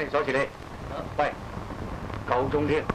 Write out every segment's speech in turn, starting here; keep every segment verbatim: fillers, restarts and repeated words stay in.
你鎖住你。喂，夠鐘添。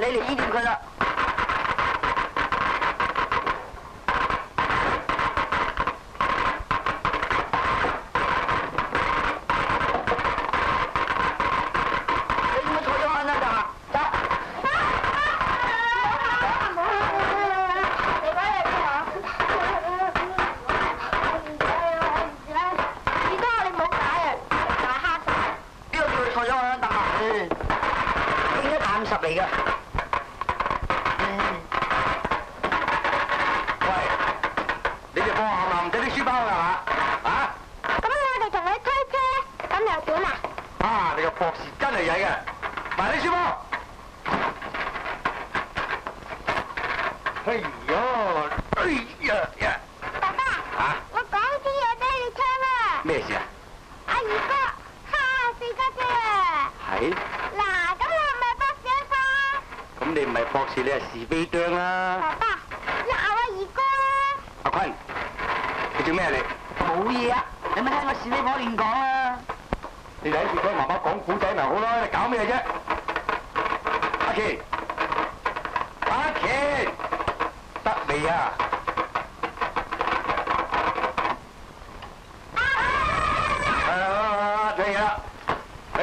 你嚟醫掂佢啦。你點解坐咗喺度啊？走！你講嘢邊啊？二哥，你唔好解啊！大蝦晒。邊個叫你坐咗喺度啊？應該淡十嚟㗎。 喂，你哋放學唔使啲書包㗎嘛？啊？ 咁我哋同佢推車，咁又點啊？ 啊！你個博士真係曳嘅，埋啲書包。哎呀！哎呀呀！ 爸爸， 啊？ 我講啲嘢俾你聽啊！ 咩事啊？ 阿二哥蝦死家姐啊！ 係。 嗱，咁我唔係博士啊嘛？ 咁你唔係博士，你係是非將啦。 爸爸，鬧阿二哥啊！ 阿坤，你做咩啊你？ 冇嘢啊！你咪聽個是非婆亂講啊！ 你睇住聽媽媽講古仔咪好咯，你搞咩啫？阿琪，阿琪，得未啊？係啊，聽嘢啦。哎，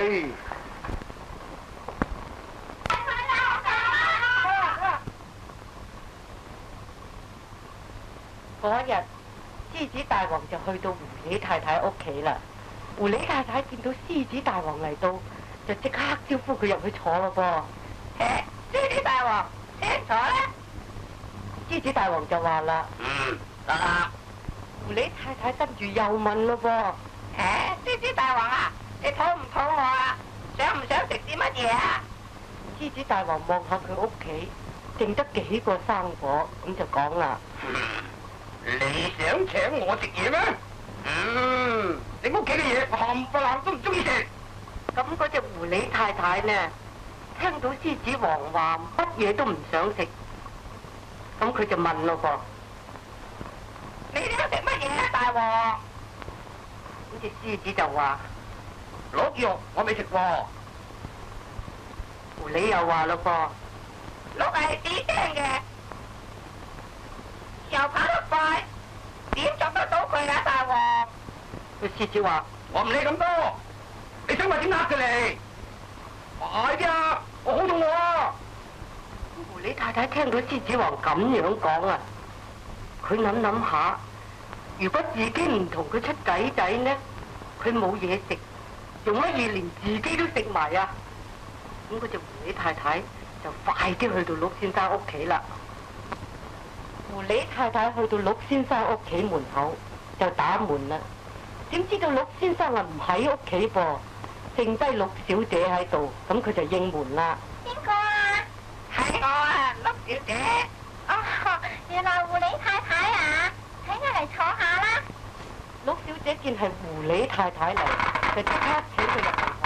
嗰一日，獅子大王就去到狐狸太太屋企啦。狐狸太太見到獅子大王嚟到，就即刻招呼佢入去坐咯噃。誒，獅子大王，請坐啦。獅子大王就話啦： 嗯，得啦。 狐狸太太跟住又問咯噃：誒，獅子大王啊，你肚唔肚餓啊？想唔想食啲乜嘢啊？獅子大王望下佢屋企，剩得幾個生果，咁就講啦。 你想請我食嘢咩？嗯，你屋企嘅嘢我冚唪唥都唔中意食。 咁嗰隻狐狸太太呢，聽到獅子王話乜嘢都唔想食，咁佢就問咯噃：你想食乜嘢啊，大王？咁隻獅子就話： 鹿肉我未食過。 狐狸又話咯噃： 鹿係紫青嘅，又跑得快，點捉得到佢啊，大王？ 個獅子話： 我唔理咁多，你想話點呃佢嚟？快啲啊！我好肚餓啊！ 狐狸太太聽到獅子王咁樣講啊，佢諗諗下，如果自己唔同佢出仔仔呢，佢冇嘢食，用乜嘢連自己都食埋啊？咁嗰隻狐狸太太就快啲去到鹿先生屋企啦。狐狸太太去到鹿先生屋企門口就打門啦，點知道鹿先生啊唔喺屋企噃，剩低鹿小姐喺度，咁佢就應門啦。 邊個啊？係我啊，鹿小姐。哦，原來狐狸太太啊，請佢嚟坐下啦。 鹿小姐見係狐狸太太嚟，就即刻請佢入嚟坐。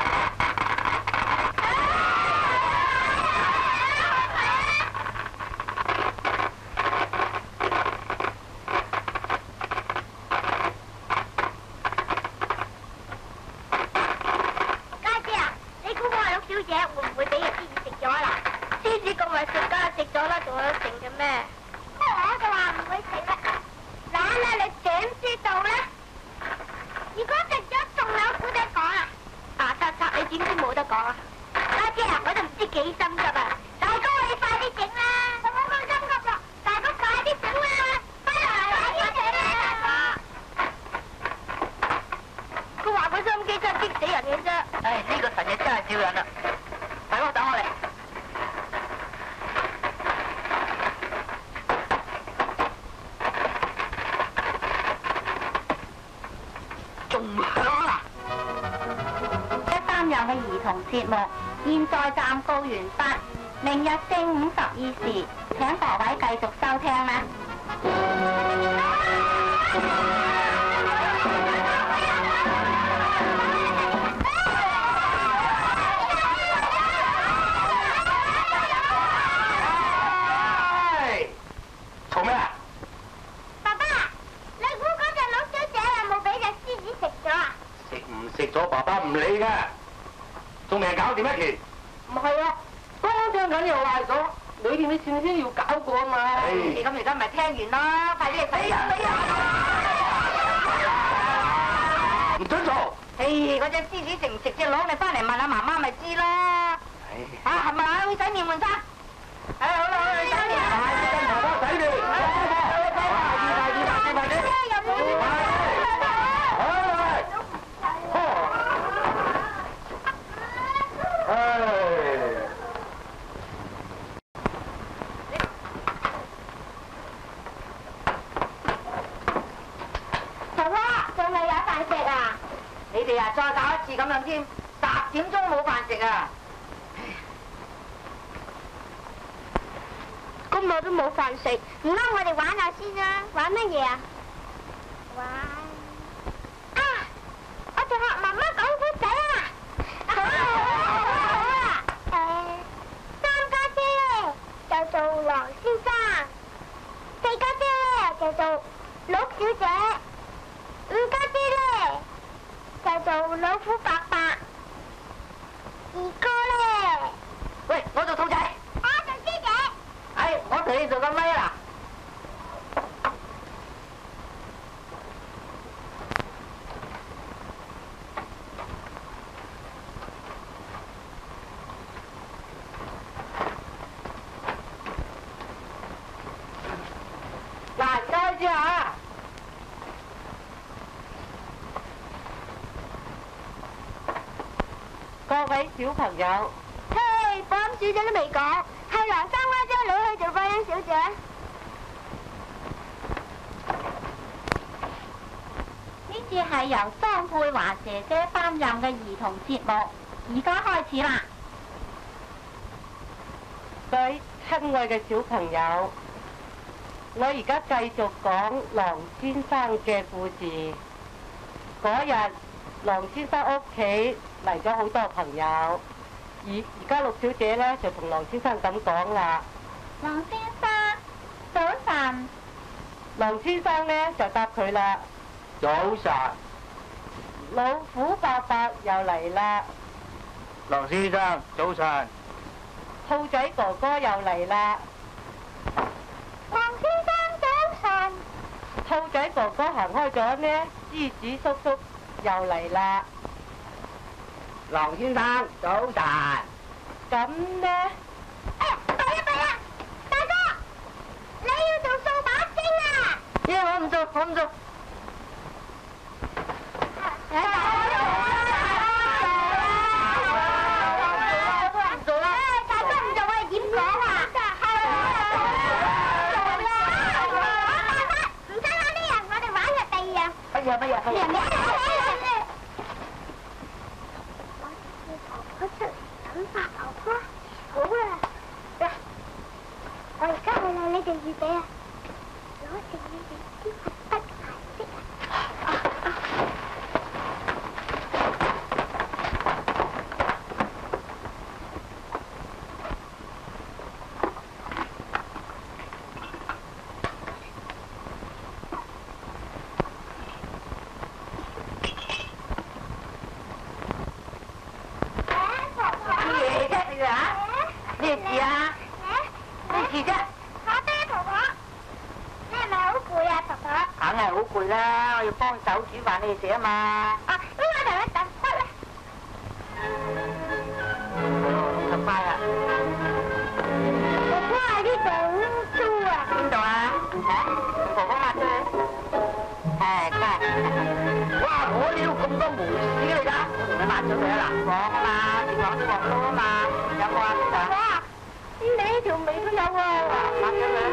家姐啊，你估我係鹿小姐，會唔會俾隻獅子食咗啦？獅子咁為食，梗係食咗啦，仲有得剩嘅咩？我就話唔會食啦。嗱啦，你點知道咧？如果食咗，仲有古仔講啊！啊，七七，你點知冇得講啊？家姐啊，我都唔知幾心急啊！大哥，你快啲整啦！我冇咁心急啦，大哥快啲整啦！快嚟快啲整啦！佢話佢心機真係激死人嘅啫。 唉，呢個神嘢真係笑人啦！等我等我嚟。 仲響啊！ 一擔任嘅兒童節目，現在暫告完畢。明日正午十二時，請各位繼續收聽啦。 嘈咩啊？ 爸爸，你估嗰隻鹿小姐有冇俾隻獅子食咗啊？ 食唔食咗爸爸唔理㗎，仲未搞掂一件。 唔係啊，剛才餐緊又壞咗，裏邊啲線先要搞過嘛。 咁而家咪聽完啦，快啲嚟死人死人！ 唔准做！ 唉，嗰隻獅子食唔食隻鹿？你翻嚟問下媽媽咪知啦。啊，係咪啊？去洗面換衫。唉，好啦，好啦，洗面。 跟婆婆洗面。快啲快啲快啲快啲！ 婆婆，仲未有飯食啊？ 你哋啊，再搞一次咁樣添，十點鐘冇飯食啊！ 咁我都冇飯食，唔啱我哋玩下先啦。玩乜嘢啊？玩啊！我就學媽媽講古仔啊！好啊好啊好啊！誒，三家姐咧就做狼先生，四家姐咧就做鹿小姐，五家姐咧就做老虎伯伯，二哥咧， 喂，我做兔仔。 我做師姐。 唉，我同你做個咪啦。嗱，而家開始啊！ 各位小朋友， 嘿，播音小姐都未講，係梁三家姐女去做播音小姐。 呢次係由桑佩華姐姐擔任嘅兒童節目，而家開始啦。 各位親愛嘅小朋友，我而家繼續講狼先生嘅故事。嗰日，狼先生屋企嚟咗好多朋友，而而家陸小姐咧就同狼先生咁講啦。 狼先生，早晨。 狼先生咧就答佢啦。 早晨。 老虎伯伯又嚟啦。 狼先生，早晨。 兔仔哥哥又嚟啦。 狼先生早晨。 兔仔哥哥行開咗呢，獅子叔叔又嚟啦。 狼先生，早晨。 咁呢？ 哎呀，弊啊弊啊！大哥，你要做掃把星啊？ 咦，我唔做，我唔做。乜嘢乜嘢？ 人哋我出嚟等白頭花，好啊！嗱，我而家去啦，你哋預備啊！攞定你哋啲筆顏色啊！ 咩事啊？咩事啫？ 我爹婆婆，你係咪好攰啊，婆婆？ 梗係好攰啦，我要幫手煮飯你哋食啊嘛。 啊，咁我同你揼骨啦。 咁快啊！ 婆婆喺呢度污糟啊！ 邊度啊？嚇？同婆婆抹出去。誒，真係。哇！我呢度咁多毛屎嚟㗎，我同你抹咗佢啊！嗱，鑊啊嘛，電話啲鑊撈啊嘛，有冇啊？ 哇！你呢條眉都有喎。 抹咗佢。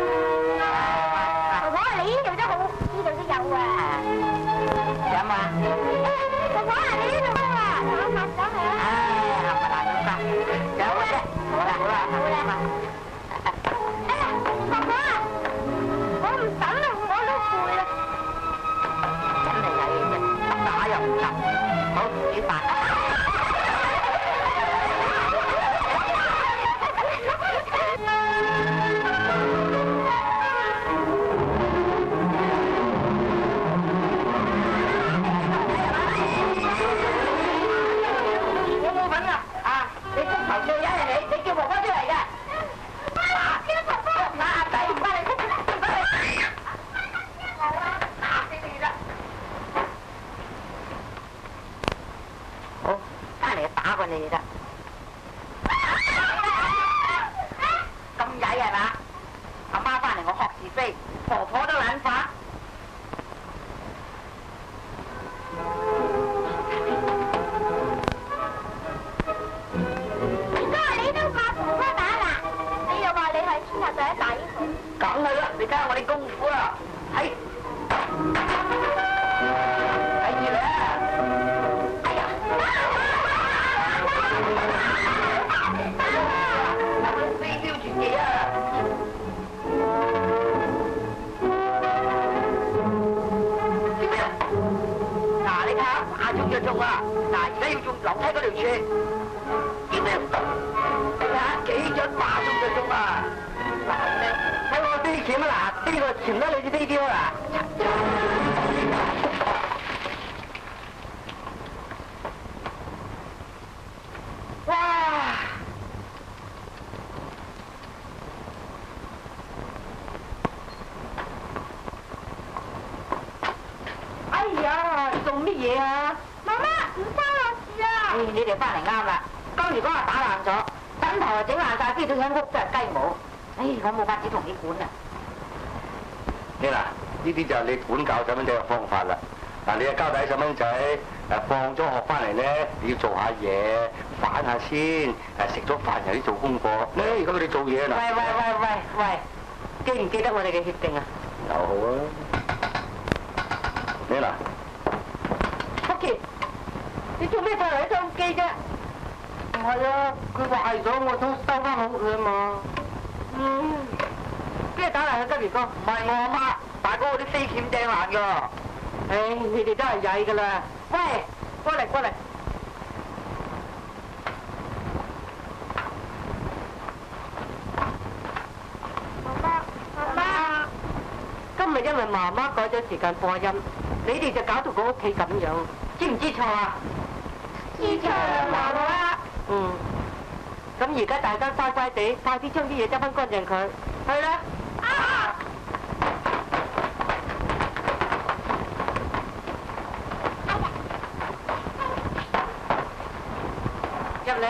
婆婆，你呢度都好，呢度都有啊。 有冇啊？ 婆婆，你呢度都啊，我抹咗佢啊。 唉，冚唪唥都得。有嘅啫。好啦好啦好啦。 哎呀，婆婆啊，我唔等啦，我都攰啦。 真係曳嘅啫，打又唔得，好煮飯。 歲，婆婆都懶化。 應該你都怕婆婆打啦？你又話你係天下第一大英雄。 梗係啦，你睇下我啲功夫啦，係。睇住你啊！哎呀！飛鏢傳奇啊！點樣？嗱，你睇下打中就中啊！嗱，而家要用樓梯嗰條柱。點樣？你睇下幾準打中就中啊！嗱，睇我飛鉗啊！嗱，呢個傳得你啲飛鏢啊！哇！哎呀，做乜嘢啊？ 媽媽唔關我事啊！ 嗯，你哋翻嚟啱啦。今如果話打爛咗，枕頭又整爛晒，飛到間屋都係雞毛。唉，我冇法子同你管啊！ 你嗱，呢啲就係你管教細蚊仔嘅方法啦。嗱，你啊交代細蚊仔誒放咗學翻嚟咧，你要做下嘢，反下先，誒食咗飯又要做功課。咧，而家佢哋做嘢啦。 喂喂喂喂喂，記唔記得我哋嘅協定啊？ 又好啊！你嗱， 福杰，你做咩帶嚟收機啫？唔係啊，佢壞咗，我想收翻好佢啊嘛。嗯，邊個打爛嘅吉蓮哥？唔係我阿媽，大哥我啲飛鉗掟爛㗎。唉，你哋都係曳㗎啦。喂，過嚟過嚟。 媽媽，媽媽， 今日因為媽媽改咗時間播音，你哋就搞到個屋企咁樣，知唔知錯啊？ 知錯啦，媽媽。 嗯。咁而家大家乖乖地，快啲將啲嘢執翻乾淨佢，去啦！ 啊！ 入嚟。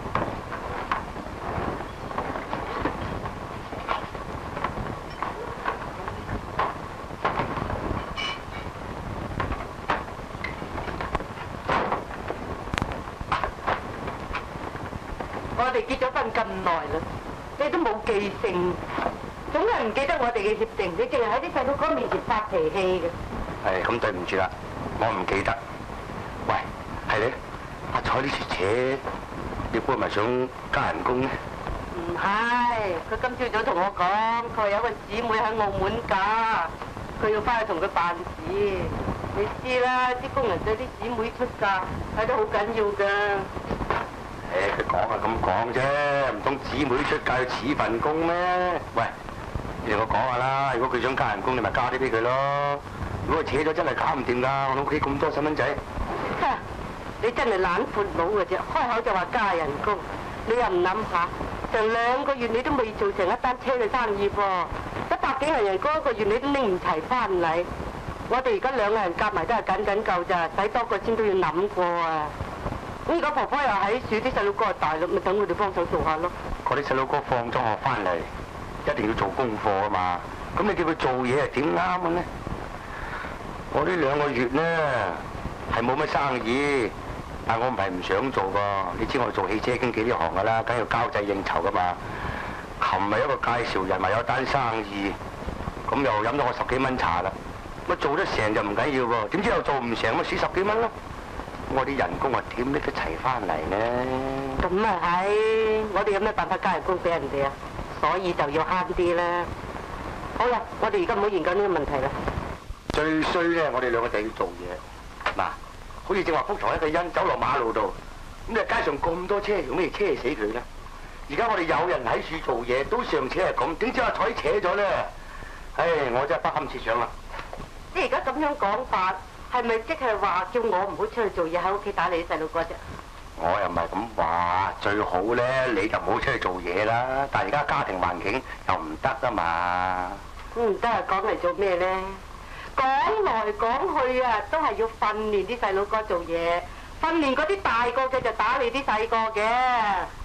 我哋結咗婚咁耐啦，你都冇記性，總係唔記得我哋嘅協定，你淨係喺啲細佬哥面前發脾氣嘅。 係咁對唔住啦，我唔記得。喂，係你阿彩呢次扯，你估係咪想加人工咧？ 唔係，佢今朝早同我講，佢話有個姊妹喺澳門嫁，佢要翻去同佢辦事。你知啦，啲工人對啲姊妹出嫁睇得好緊要㗎。 誒，佢講係咁講啫，唔通姊妹出嫁要似份工咩？喂，你同我講下啦，如果佢想加人工，你咪加啲俾佢咯。如果佢扯咗真係搞唔掂㗎，我屋企咁多細蚊仔。 你真係懶闊佬嘅啫，開口就話加人工，你又唔諗下，成兩個月你都未做成一單車嘅生意噃，一百幾銀人工一個月你都拎唔齊翻嚟。我哋而家兩個人夾埋都係緊緊夠咋，使多個先都要諗過啊！咁而家婆婆又喺處，啲細路哥喺大陸，咪等佢哋幫手做下咯。 嗰啲細佬哥放咗學翻嚟，一定要做功課啊嘛。咁你叫佢做嘢係點啱嘅呢？我呢兩個月呢係冇乜生意，但我唔係唔想做㗎。你知我做汽車經紀呢行㗎啦，梗係要交際應酬㗎嘛。琴日一個介紹人話有單生意，咁又飲咗我十幾蚊茶啦。乜做得成就唔緊要喎，點知又做唔成，咪蝕十幾蚊咯。我啲人工啊點拎得齊翻嚟呢？ 咁啊係，我哋有咩辦法加人工俾人哋啊？所以就要慳啲啦。好啦，我哋而家唔好研究呢個問題啦。 最衰咧，我哋兩個就要做嘢。嗱，好似正話福堂一個人走落馬路度，咁你街上咁多車，用咩車死佢咧？而家我哋有人喺處做嘢，都尚且係咁，點知阿彩扯咗咧？唉，我真係不堪設想啦！ 即係而家咁樣講法，係咪即係話叫我唔好出去做嘢，喺屋企打理啲細路哥啫？ 我又唔係咁話，最好咧你就唔好出去做嘢啦。但係而家家庭環境又唔得啊嘛。 唔得啊，講嚟做咩咧？講來講去啊，都係要訓練啲細路哥做嘢，訓練嗰啲大個嘅就打理啲細個嘅。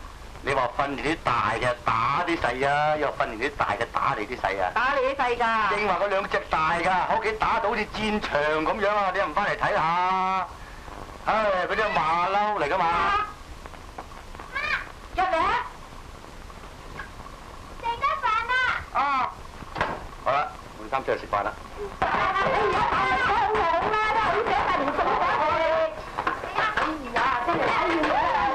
你話訓練啲大嘅打啲細啊，又訓練啲大嘅打你啲細啊？ 打你啲細㗎。 正話嗰兩隻大㗎，喺屋企打到好似戰場咁樣啊！你又唔翻嚟睇下？唉，嗰啲馬騮嚟㗎嘛。 入嚟啊！食得飯啦！ 哦。好啦，換衫出去食飯啦。 哎呀，好涼啦，都好想快啲送翻去。哎呀，真係哎呀！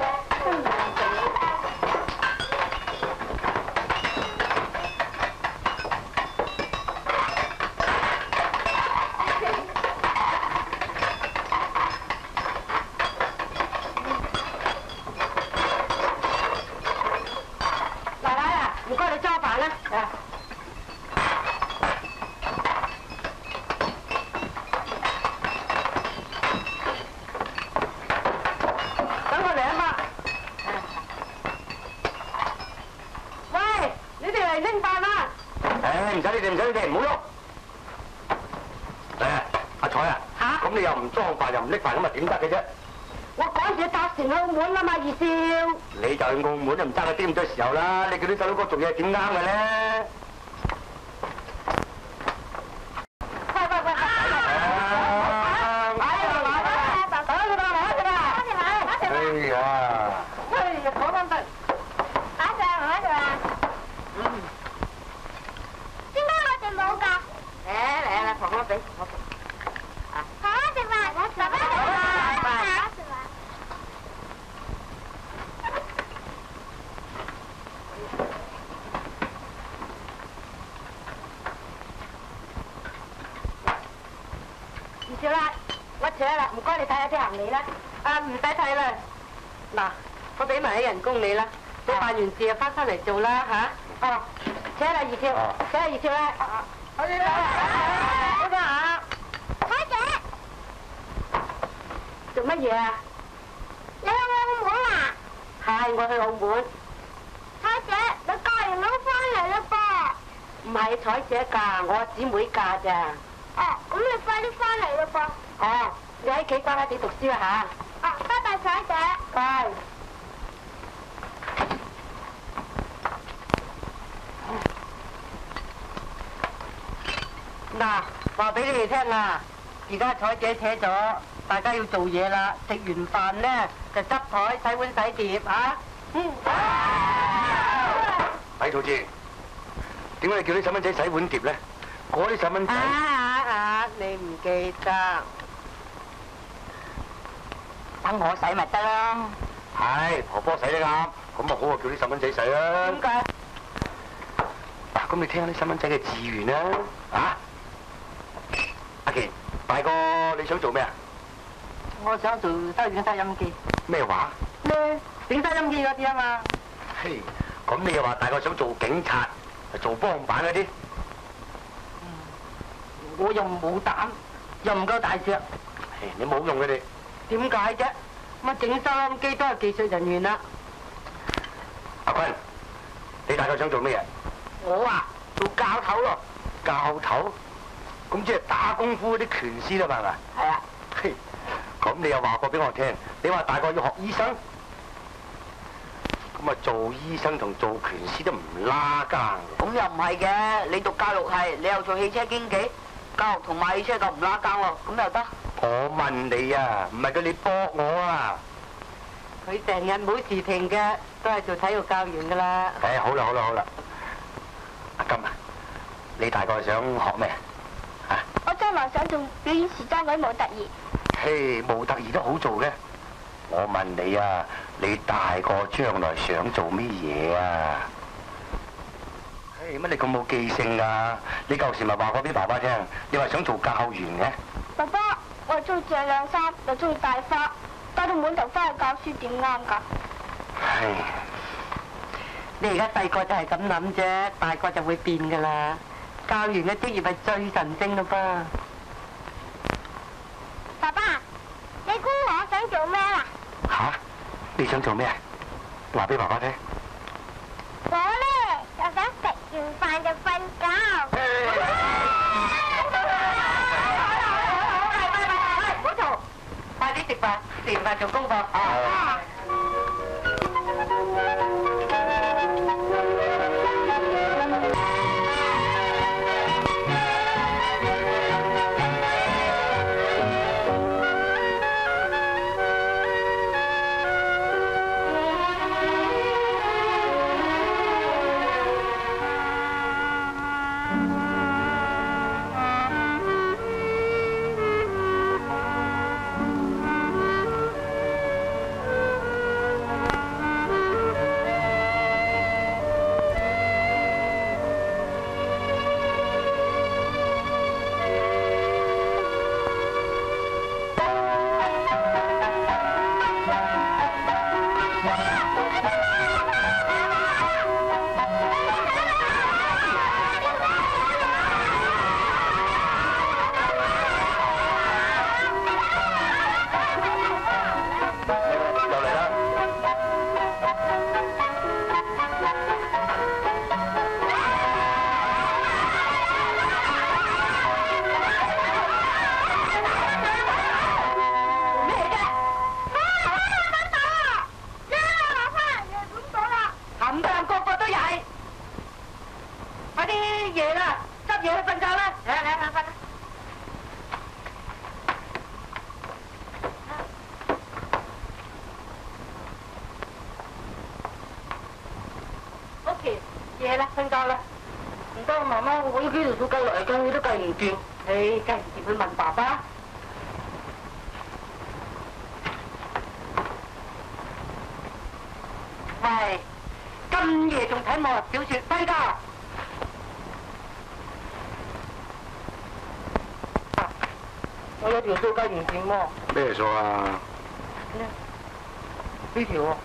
唔使你哋，唔使你哋，唔好喐。誒，阿彩啊，嚇，咁你又唔裝飯又唔拎飯，咁啊點得嘅啫？ 我趕住搭船去澳門啦嘛，二少。 你就去澳門都唔爭佢啲咁多時候啦，你叫啲細佬哥做嘢點啱嘅咧？ 喂喂喂！ 哎呀！ 哎呀，講翻得。 馬上馬上啊！ 嗯。 點解我哋冇㗎？ 嚟嚟嚟，婆婆俾我俾。 爸爸食飯，爸爸食飯，爸爸食飯。 唔少啦，我扯啦，唔該你睇下啲行李啦。啊，唔使睇啦。嗱，我俾埋啲人工你啦，你辦完事就翻返嚟做啦嚇。哦，扯啦二少，扯啦二少啦。好啲啦，好得嚇。 彩姐， 做乜嘢啊？ 你去澳門啊？ 係，我去澳門。 彩姐，你嫁完佬翻嚟啦噃？ 唔係彩姐嫁，我姊妹嫁咋。 哦，咁你快啲翻嚟啦噃。 哦，你喺屋企乖乖地讀書嚇。 哦，拜拜彩姐。 拜。嗱，話俾你哋聽啊，而家彩姐扯咗，大家要做嘢啦。食完飯咧就執台、洗碗、洗碟嚇。嗯。 睇草知，點解你叫啲細蚊仔洗碗碟咧？嗰啲細蚊仔。 啊啊啊！你唔記得？等我洗咪得啦。 係，婆婆洗得啱，咁啊好啊，叫啲細蚊仔洗啦。 點解？ 嗱，咁你聽下啲細蚊仔嘅志願啦，啊？阿琪，大哥你想做咩啊？ 我想做收影收音機。 咩話？ 咩？整收音機嗰啲啊嘛。 嘿，咁你又話大個想做警察，做幫辦嗰啲？ 我又冇膽，又唔夠大隻。 嘿，你冇用佢哋。 點解啫？乜整收音機都係技術人員啦。 阿坤，你大個想做咩嘢？ 我啊，做教頭咯。 教頭？咁即係打功夫嗰啲拳師啦嘛，係咪？ 係啊。 嘿，咁你又話過俾我聽，你話大個要學醫生，咁啊做醫生同做拳師都唔拉更。 咁又唔係嘅，你讀教育系，你又做汽車經紀，教育同賣汽車就唔拉更喎，咁又得？ 我問你啊，唔係叫你駁我啊。 佢成日冇時停嘅，都係做體育教員噶啦。 誒，好啦好啦好啦，阿金啊，你大個想學咩啊？ 我將來想做表演時裝女模特兒。 嘿，模特兒都好做嘅。我問你啊，你大個將來想做乜嘢啊？嘿，乜你咁冇記性啊？你舊時咪話過俾爸爸聽，你話想做教員嘅。 爸爸，我係中意着靚衫，又中意戴花，戴到滿頭花去教書點啱㗎？ 唉， 你而家細個就係咁諗啫，大個就會變噶啦。教員嘅職業係最神聖咯噃。 爸爸，你估我想做咩啦？ 吓？你想做咩？話俾爸爸聽。 我咧就想食完飯就瞓覺。 唔好嘈，快啲食飯，食完飯做功課。 啲嘢啦，執嘢去瞓覺啦。嚟嚟嚟瞓。OK，夜啦，瞓覺啦。唔得，媽媽，我呢幾條數計嚟計去都計唔掂。你計唔掂去問爸爸。喂，咁夜仲睇武俠小説，瞓覺。我有條數計唔掂喎。 咩數啊？ 呢條喎。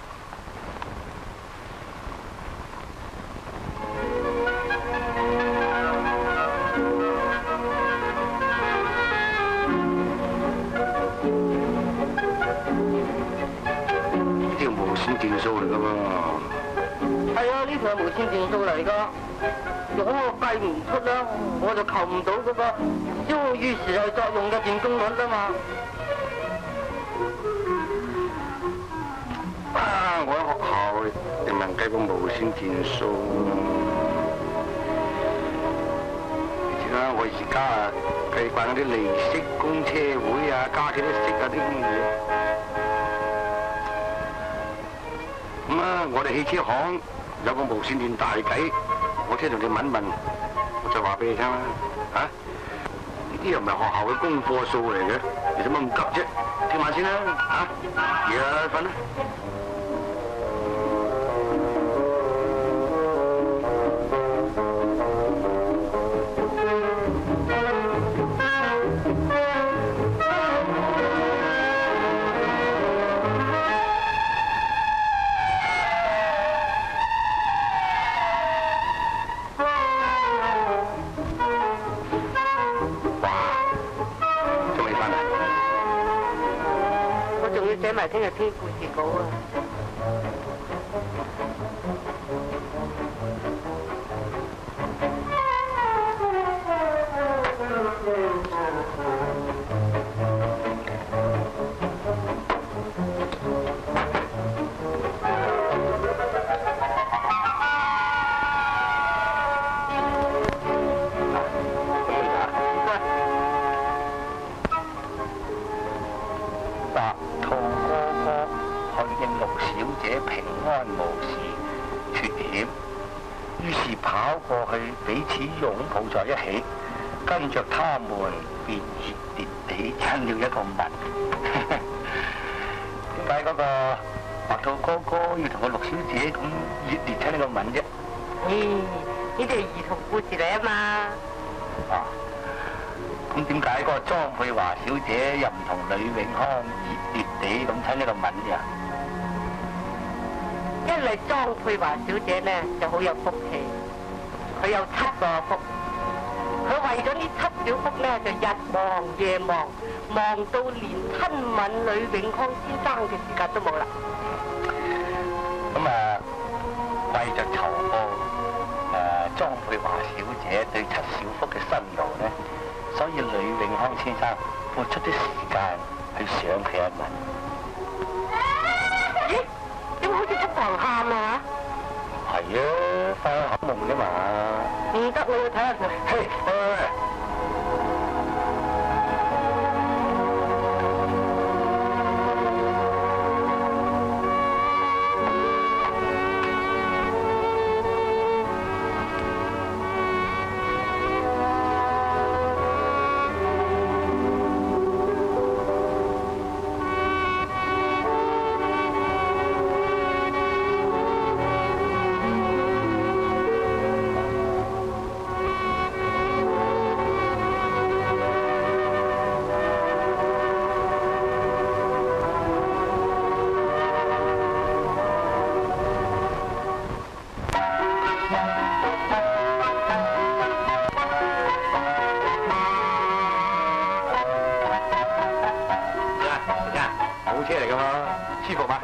呢條無線電數嚟㗎喎。 係啊，呢條係無線電數嚟㗎。如果我計唔出啦，我就求唔到嗰個消於時代作用嘅電功率啊嘛。 啊！我喺學校定能計個無線電數。你知啦，我而家啊計慣嗰啲利息、公車會啊、加幾多息啊啲咁嘅嘢。咁啊，我哋汽車行有個無線電大計，我聽同你問問，我再話俾你聽啦。嚇、啊？呢啲又唔係學校嘅功課數嚟嘅，你做乜咁急啫？聽晚先啦，嚇、夜啦，瞓啦。 寫埋聽日篇故事稿啊！ 彼此擁抱在一起，跟着他們便熱烈地親了一個吻。點解嗰個白兔哥哥要同個陸小姐咁熱烈親呢個吻啫？ 咦，呢啲係兒童故事嚟啊嘛。 啊，咁點解嗰個莊佩華小姐又唔同呂永康熱烈地咁親呢個吻呀？ 因為莊佩華小姐呢就好有福氣。佢有七個福，佢為咗呢七小福咧，就日忙夜忙，忙到連親吻呂永康先生嘅時間都冇啦。 咁啊，為着籌報誒莊佩華小姐對七小福嘅辛勞咧，所以呂永康先生付出啲時間去賞佢一吻。 咦？點解好似出堂喊啊？ 係啊，發口夢啫嘛。 唔得，我要睇下佢。 嘿，喂！車嚟㗎嘛，舒服嘛？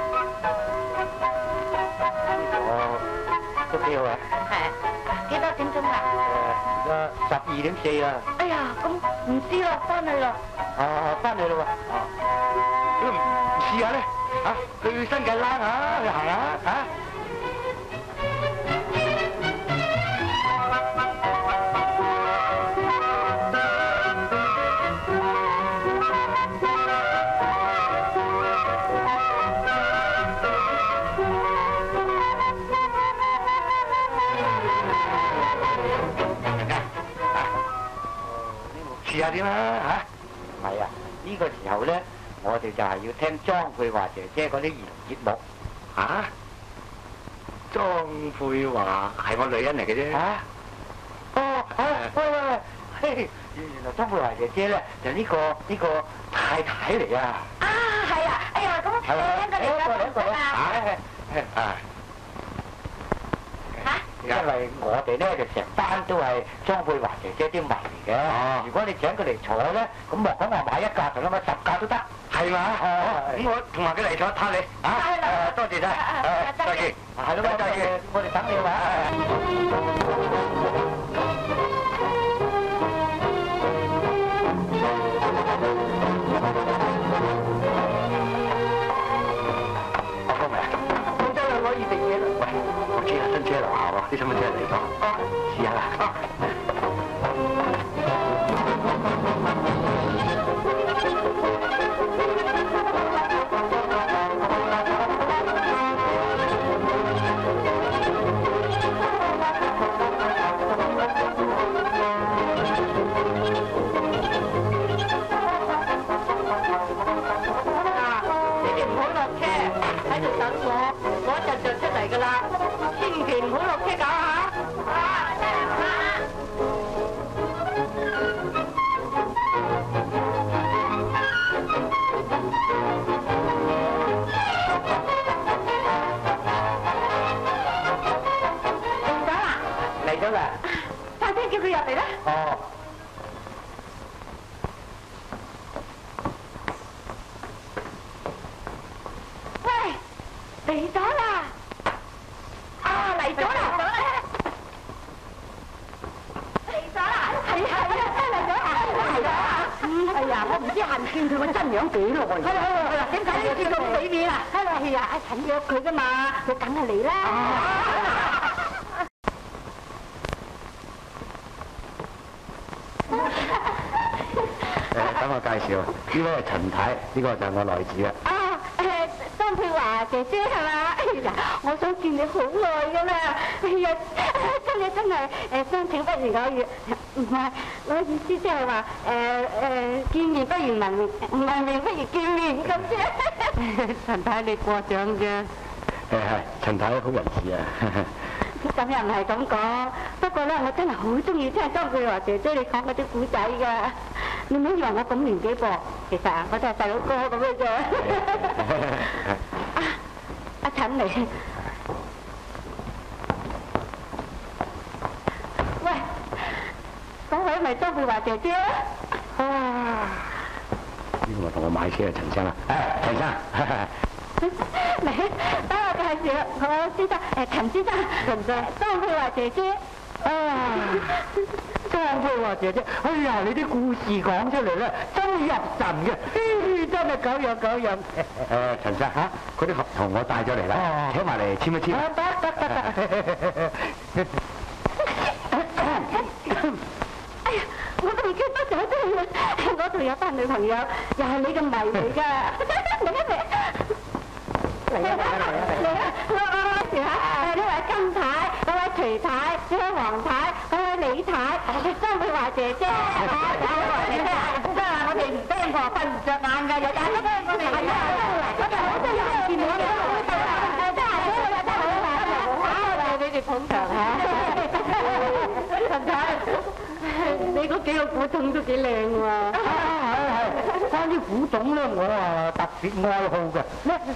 我都幾好啊。 係，幾多點鐘啊？ 誒，而家十二點四啊。 哎呀，咁唔知啦，翻去啦。 啊，翻去啦喎。啊，點解唔唔試下咧？嚇，去新界拉下，去行下嚇。 試下點啦嚇。 唔係啊，呢、這個時候咧，我哋就係要聽莊佩華姐姐嗰啲兒童節目。 嚇、啊？莊佩華係我女人嚟嘅啫。 嚇、啊？哦，嚇、啊！喂喂喂，嘿，原來莊佩華姐姐咧就呢、這個呢、這個太太嚟啊！ 啊，係啊！哎呀，咁誒一個嚟啦，一個啦。 啊！ 因為我哋咧就成班都係莊佩華姐姐啲迷嚟嘅。 哦。 如果你請佢嚟坐咧，咁莫講話買一架，就咁買十架都得。 係嘛？咁我同埋佢嚟坐探你。啊！誒，多謝晒。誒，再見。 係咯，再見。我哋等你話。 阿峰啊， 廣州又可以食嘢啦。 喂，我知啦，新車樓下喎，啲細蚊仔嚟講。哦，試下啦。 佢噶嘛，佢梗係嚟啦。 誒，等我介紹，呢位係陳太，呢個就係我內子啦。 啊，誒，莊佩華姐姐係嘛？哎呀，我想見你好耐噶啦。哎呀，真係真係誒，相請不如偶遇。唔係，我意思即係話誒誒，見面不如聞面，聞面不如見面咁啫。 陳太你過獎啫。 誒係，陳太好仁慈啊！ 咁又唔係咁講，不過咧，我真係好中意聽莊佩華姐姐你講嗰啲古仔㗎。你唔好以為我咁年紀噃，其實我都係細佬哥咁嘅啫。啊，阿陳嚟。喂，嗰位咪莊佩華姐姐啊？ 呢個同我買車嘅陳生啊！誒，陳生。 嚟，等我介紹我先生，誒陳先生，陳生，莊佩華姐姐。 啊，莊佩華姐姐，哎呀，你啲故事講出嚟咧，真入神嘅，真係久仰久仰。 誒，陳生嚇，嗰啲合同我帶咗嚟啦，請埋嚟簽一簽。 得得得得。 哎呀，我都唔記得咗添，我仲有班女朋友，又係你嘅迷嚟㗎，嚟一嚟。嚟啊嚟啊嚟啊！我我我試下，誒呢位金太，嗰位徐太，呢位黃太，嗰位李太，莊佩華姐姐，莊佩華姐姐，真係我哋唔驚婆瞓唔着眼㗎，有眼都驚我哋。係啊，我哋好多人見我哋都好睇啊！真係好啊，真係好啊！好，你哋捧場嚇。陳太，你嗰幾個古董都幾靚喎。 係係。關於古董咧，我啊特別愛好嘅。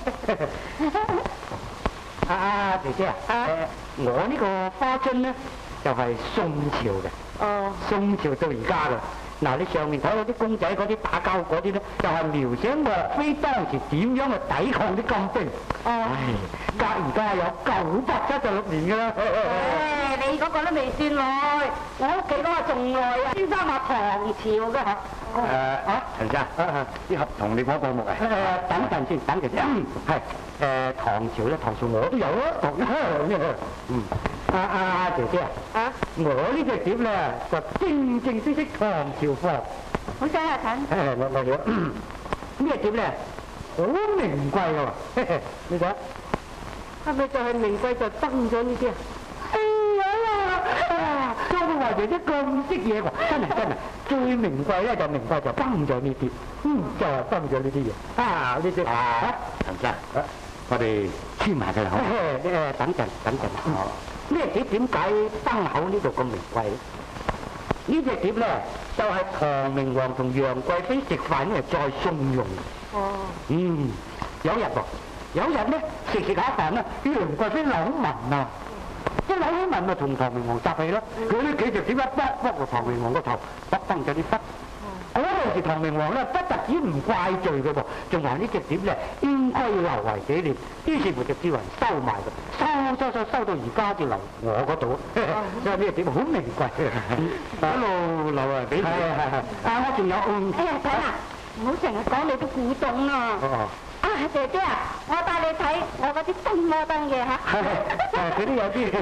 啊啊，姐姐啊，誒，我呢個花樽咧就係宋朝嘅。哦。宋朝到而家啦。嗱，你上面睇嗰啲公仔嗰啲打交嗰啲咧，就係描寫莫非當時點樣去抵抗啲金兵。哦。唉，隔而家有九百七十六年㗎啦。 誒，你嗰個都未算耐，我屋企嗰個仲耐啊！先生話唐朝嘅嚇。 誒啊，陳生，啲合同你講過冇啊？ 誒，等陣先，等陣先。係誒，唐朝咧，唐朝我都有啊。嗯。啊啊，姐姐啊！我呢隻碟咧就正正式式唐朝貨。 好犀啊，陳！ 誒，我我咗呢隻碟咧好名貴㗎喎，你睇係咪就係名貴就登咗呢啲啊？哎呀！莊佩華姐姐咁識嘢喎，真係真係。 最名貴咧就名貴就崩咗呢啲，嗯，就係崩咗呢啲嘢。啊，呢啲啊，陳生，我哋簽埋佢啦。誒，等陣，等陣。哦。呢隻碟點解崩口呢度咁名貴咧？呢隻碟咧就係唐明皇同楊貴妃食飯咧再送用。哦。嗯，有日喎，有日咧食食下飯咧，楊貴妃扭紋啊！一扭起紋咪同唐明皇集氣咯，佢呢幾隻碟一剝剝個唐明皇個頭，剝崩咗啲筆。嗰陣時唐明皇咧不特止唔怪罪嘅喎，仲話呢隻碟咧應該要留為紀念，於是乎就叫人收埋佢，收收收收到而家就留我嗰度，因為呢隻碟好名貴，一路留嚟俾你。係係係。啊，我仲有嗯。哎呀，仔啊，唔好成日講你啲古董啊。哦。啊，姐姐啊，我帶你睇我嗰啲新摩登嘢嚇。係，佢都有啲。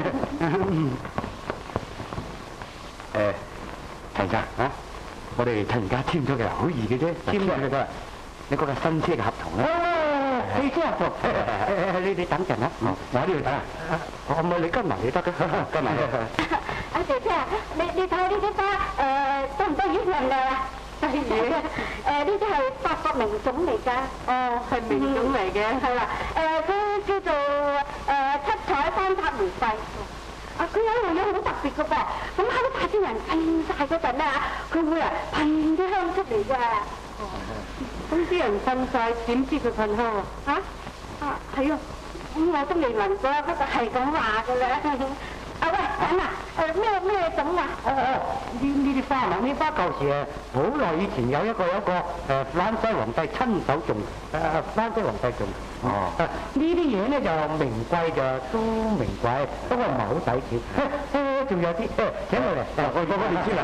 誒，陳生啊，我哋趁而家簽咗嘅，好易嘅啫，簽咗嘅啫。你嗰個新車嘅合同咧？哦，汽車合同。誒誒，你你等陣啊，我呢度等啊。我唔係你跟埋你得嘅，跟埋。阿姐姐啊，你你睇呢啲花誒得唔得意人啊？對嘢，誒呢啲係法國名種嚟㗎。哦，係名種嚟嘅。係啦，誒佢叫做誒七彩山塔玫瑰。啊，佢有一樣嘢好特別嘅噃，咁喺啲派啲人噴曬嗰陣咧嚇，佢會啊噴啲香出嚟㗎。哦，咁啲人噴曬，點知佢噴香啊？嚇？啊，係啊，咁我都未聞過，不過係咁話㗎啦。啊喂，等啊！誒咩咩種啊？哦哦，呢呢啲花啊，呢花舊時誒好耐以前有一個有一個誒法蘭西皇帝親手種，誒法蘭西皇帝種。哦。呢啲嘢咧就名貴就都名貴，不過唔係好抵錢。誒仲有啲誒請我嚟，我我幫你簽啦。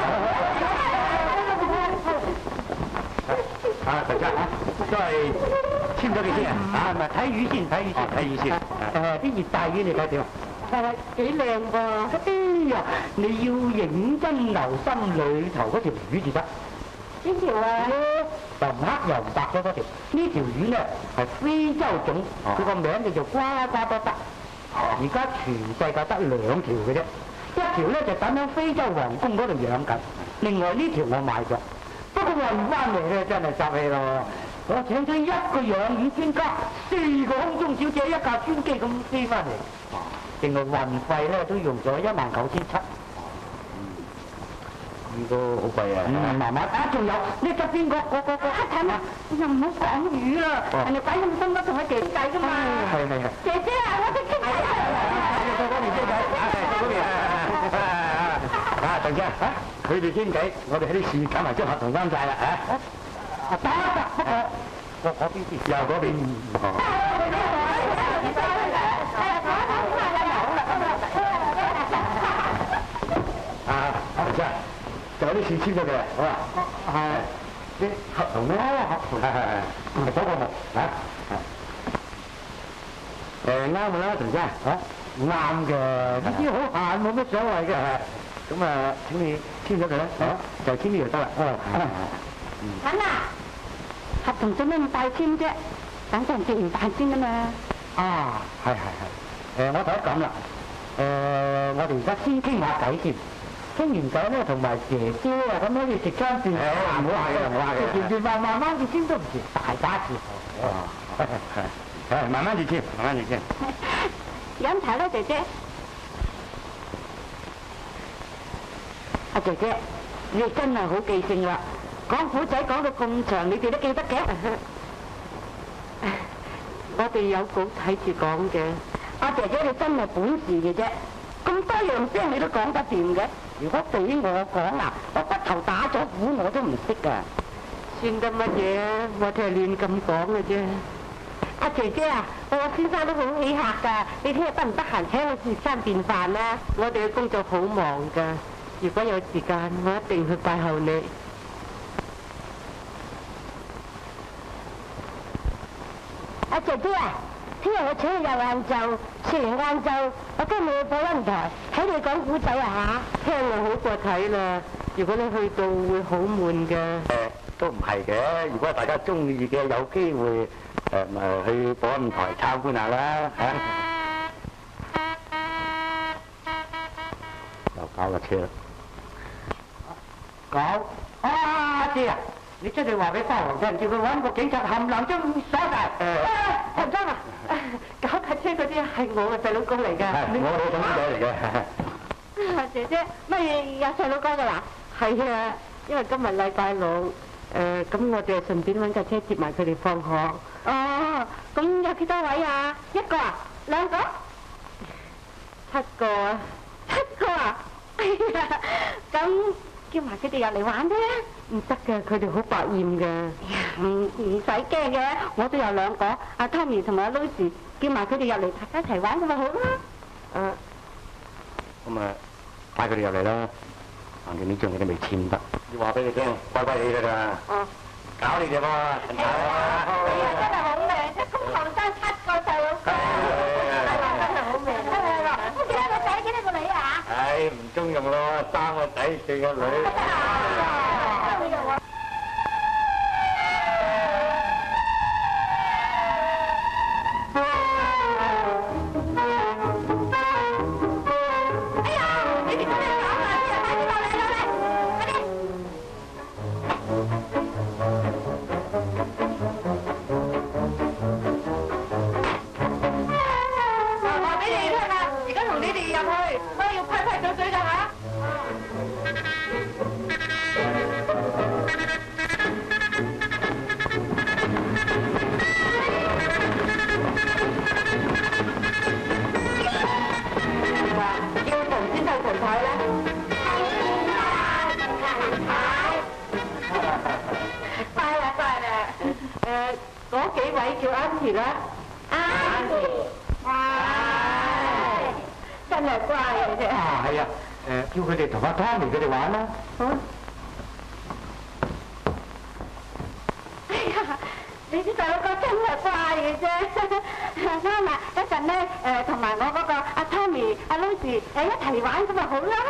啊，陳生啊，都係簽咗你先啊？啊，唔係睇魚先，睇魚先，睇魚先。誒啲熱帶魚你睇點啊？係幾靚噃！哎呀，你要認真留心裏頭嗰條魚至得。邊條啊？又唔黑又唔白嗰嗰條。呢條魚咧係非洲種，佢個名叫做呱呱多得。而家全世界得兩條嘅啫，一條咧就等喺非洲皇宮嗰度養緊，另外呢條我買咗。不過運翻嚟咧真係雜氣咯！我請咗一個養魚專家，四個空中小姐，一架專機咁飛翻嚟。淨係運費咧都用咗一萬九千七，呢個好貴啊！嗯，慢慢啊，仲有呢側邊嗰嗰嗰個黑產啊，又唔好講魚啦，人哋鬼咁心都同佢傾偈噶嘛。係係係。姐姐啊，我識傾偈啊！嗰邊傾偈，嗰邊啊，鄧生啊，佢哋傾偈，我哋喺啲樹搞埋張合同啱晒啦啊！啊得得，不過我嗰邊先，又嗰邊。就有啲事簽咗嘅，好啦，係啲合同咧，合同係係係，唔係嗰個木嚇，誒啱嘅啦，陳生嚇，啱嘅，呢啲好閒冇乜所謂嘅，咁啊請你簽咗佢啦，嚇，就簽呢就得啦，哦，等啊，合同做咩咁快簽啫？等陣食完飯先啊嘛。啊，係係係，誒我睇咁啦，誒我哋而家先傾下偈先。傾完偈咧，同埋姐姐啊，咁可以食餐飯。誒，唔好話嘅，唔好話嘅。食完飯慢慢至簽都唔遲，大家自豪。哦，係係，慢慢至簽，慢慢至簽。飲茶啦，姐姐。阿姐姐，你真係好記性啦！講古仔講到咁長，你哋都記得嘅。我哋有稿睇住講嘅。阿姐姐，你真係本事嘅啫，咁多樣聲你都講得掂嘅。如果俾我講啊，我骨頭打咗鼓我都唔識噶。算得乜嘢啊？我哋係亂咁講嘅啫。阿姐姐啊，我先生都好喜客噶，你聽日得唔得閒請我食餐便飯啊？我哋嘅工作好忙噶，如果有時間，我一定去拜候你。阿姐姐啊！聽日我請你入晏晝，食完晏晝，我跟你去播音台，睇你講古仔啊嚇，聽就好過睇啦。如果你去到會好悶嘅。誒，都唔係嘅。如果大家中意嘅，有機會誒咪去播音台參觀下啦嚇。又搞架車啦！ 講啊，阿姐啊，你出去話俾花王聽，叫佢揾個警察冚唪唥將鎖晒。誒，陳生啊，搞架車嗰啲係我嘅細佬哥嚟㗎。係，我老總仔嚟嘅。啊，姐姐，乜有細佬哥㗎啦？係啊，因為今日禮拜六，誒咁我哋順便揾架車接埋佢哋放學。哦，咁有幾多位啊？一個啊？兩個？七個啊！七個啊！哎呀，咁叫埋佢哋入嚟玩啫。唔得嘅，佢哋好百厭嘅。唔唔使驚嘅，我都有兩個，阿 Tommy 同埋阿 Lucy， 叫埋佢哋入嚟大家一齊玩咁咪好啦。誒，咁啊，帶佢哋入嚟啦。橫掂呢張佢哋未簽得，要話俾你聽，乖乖哋㗎咋。哦。搞你哋喎，陳太啊！哎呀，真係好命啫，咁後生七個細佬哥。真係好命。幾多個仔，幾多個女啊？唉，唔中用咯，三個仔四個女。真係乖嘅啫。啊，係啊，誒，叫佢哋同阿 Tommy 佢哋玩啦。好。哎呀，你啲細佬哥真係乖嘅啫。啱啦，一陣咧誒，同埋我嗰個阿 Tommy、阿 Lucy 誒一齊玩咁咪好啦。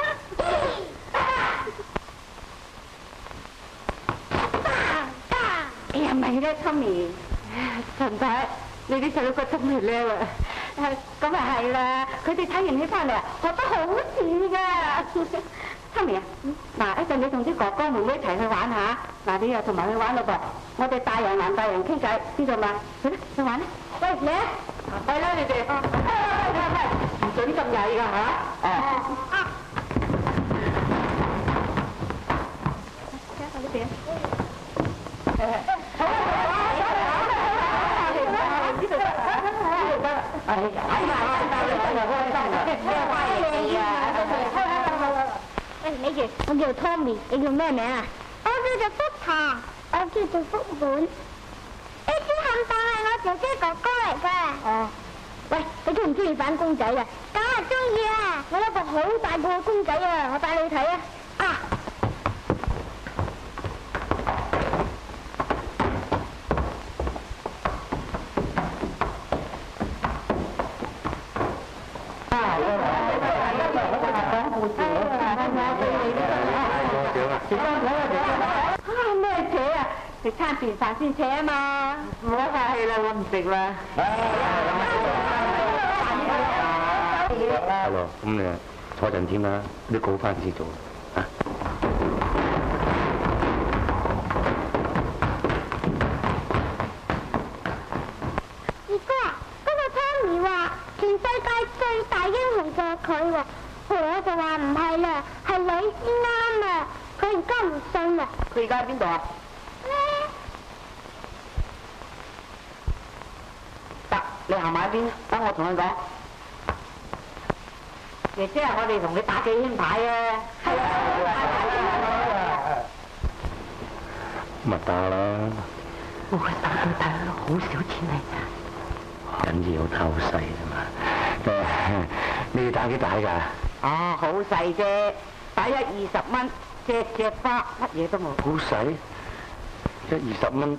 哎呀，咪咧 Tommy， 陳太，你啲細佬哥真係叻啊！咁咪係啦，佢哋睇完戲翻嚟啊，學得好似㗎。Tommy 啊，嗱，一陣你同啲哥哥妹妹一齊去玩下，嗱你又同埋去玩咯噃。我哋大人男大人傾偈，知道嘛？去啦，去玩啦。喂，你啊，係啦你哋。唔准咁曳㗎嚇。哦。睇下呢邊。好啊好啊。哎呀，哎呀，真係開心啊！咩嘢啊？喂，你住，我叫 Tommy， 你叫咩名啊？我叫做福霞，我叫做福本。呢支冚棒係我姐姐哥哥嚟㗎。哦。喂，你中唔中意玩公仔啊？梗係中意啊！我有個好大個嘅公仔啊，我帶你去睇啊！啊！咩扯啊？食餐便飯先扯啊嘛！唔好客氣啦，我唔食啦。係咯，咁你坐陣添啦，啲稿翻先做啊。二哥啊，嗰個 Tommy 話全世界最大英雄就係佢喎，我就話唔係啦，係你先啱啊！佢而家唔信啊！佢而家喺邊度啊？得，你行埋一邊，等我同佢講。姐姐啊，我哋同你打幾圈牌啊！係啊！咪打啦！我個手都睇好少錢嚟㗎。緊要偷細啫嘛。你哋打幾大㗎？哦，好細啫，打一二十蚊。隻隻花乜嘢都冇，好使，一二十蚊。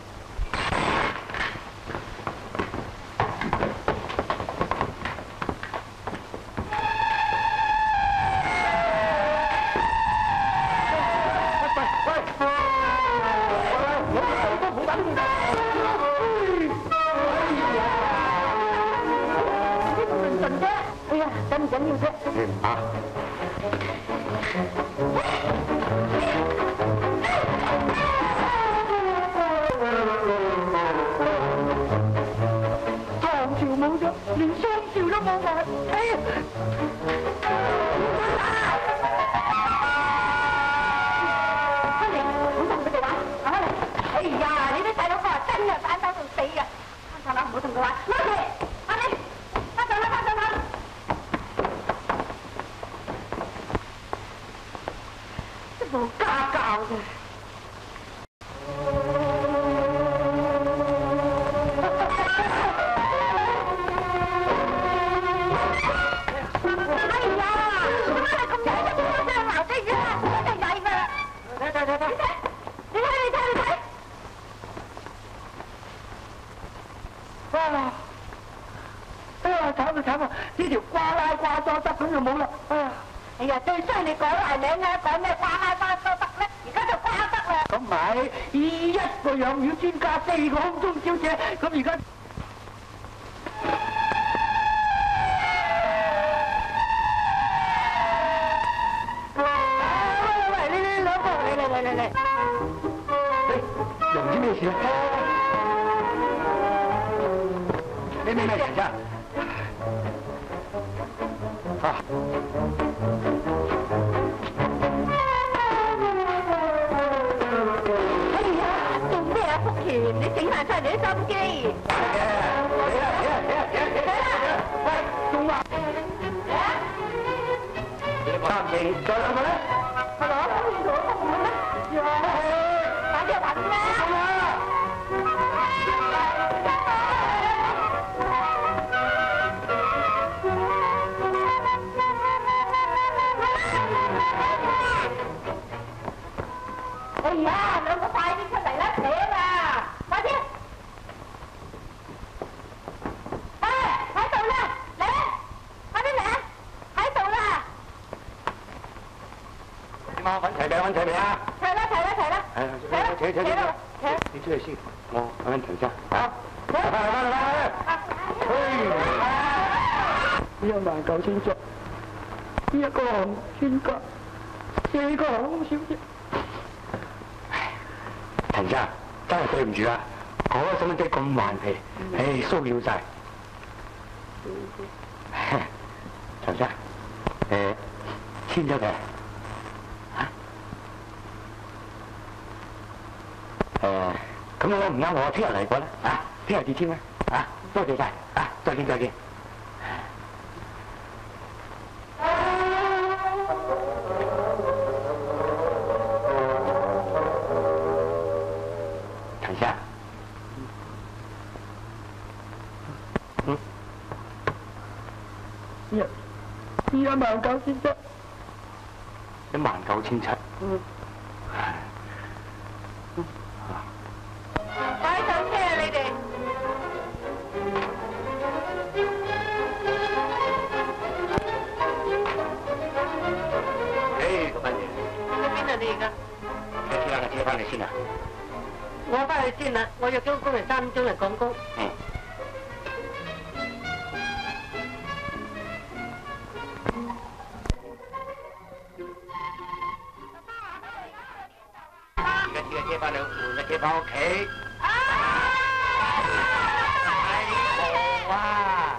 哎呀，緊唔緊要啫？啊！ 哎呀！快嚟，唔好同佢哋玩，快嚟！哎呀，你啲細佬哥真係反手到死㗎！翻上樓唔好同佢玩，攞住，快啲，翻上樓，翻上樓！都冇家教嘅。呢條瓜拉瓜多得咁就冇啦！哎呀，最衰你改埋名啦，改咩瓜拉瓜多得咧？而家就瓜得啦。咁唔係，一個養魚專家，四個空中小姐，咁而家。喂喂，你你兩個，嚟嚟嚟嚟嚟，喂，又唔知咩事啦？你咩咩事啫？啊！哎呀，做咩啊，福田？你整埋晒你啲心機。係嘅，死啦死啦死啦死啦死啦！喂，仲話？三型，再兩個咧？係咪啊？三型做得唔好咩？呀！快啲揾啦！哎呀，兩個快啲出嚟啦，寫啦，快啲！哎，喺度啦，嚟，快啲嚟，喺度啦！ 點啊？揾齊未？揾齊未啊？ 齊啦，齊啦，齊啦！ 係，齊齊齊齊！你出去先，我揾揾陳生。好，嚟翻嚟翻嚟翻嚟！一萬九千隻，一個行專家，四個行小姐。陳生，真係對唔住啊！我個細蚊仔咁頑皮，唉，騷擾晒。陳生，誒，簽咗佢嚇？誒，咁我唔啱，我聽日嚟過啦，啊，聽日至簽啦，啊，多謝晒，啊，再見再見。一萬九千七，一萬九千七。嗯。 快上車啊！你哋。 誒，老闆爺。 去邊啊？你而家？ 車車啦，車翻嚟先啊。 我翻去先啦，我約咗工人三點鐘嚟講工。 嗯。車翻嚟換架車翻屋企。哎好啊！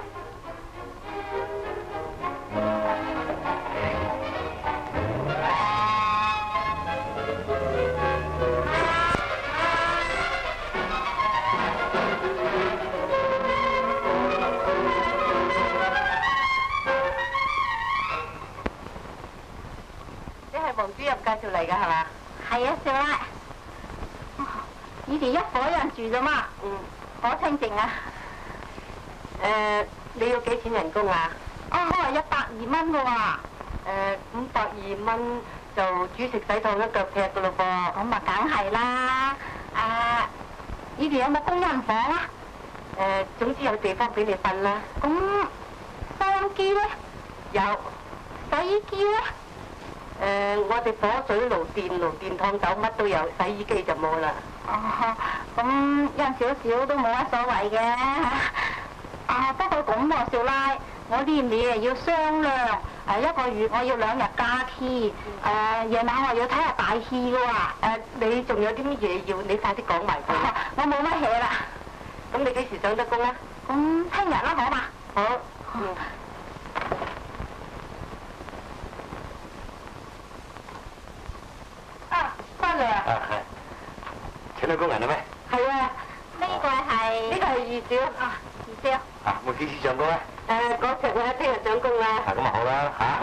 你係黃主任介紹嚟㗎係嘛？ 係啊，少奶。以前一伙人住咋嘛？嗯，好清靜啊。 誒，你要幾錢人工啊？ 哦，我係一百二蚊嘅喎。 誒，五百二蚊就煮食洗燙一腳劈嘅咯噃。 咁啊，梗係啦。誒，以前有冇工人房啊？ 誒，總之有地方俾你瞓啦。 咁收音機咧？ 有。 洗衣機咧？ 誒，我哋火水爐、電爐、電燙斗乜都有，洗衣機就冇啦。 哦，咁有少少都冇乜所謂嘅。啊，不過咁喎，少奶，我呢嘢要商量。誒，一個月我要兩日假期。誒，夜晚我要睇下大戲嘅喎。 誒，你仲有啲乜嘢要？你快啲講埋佢。 我冇乜嘢啦。 咁你幾時上得工啊？ 咁聽日啦，好嘛？ 好。啊，翻嚟啊！ 啊係，請到工人啦咩？ 係啊， 呢個係呢個係二少啊， 二少。 啊，會幾時上工咧？ 誒，嗰隻我聽日上工啦。 啊，咁啊好啦嚇。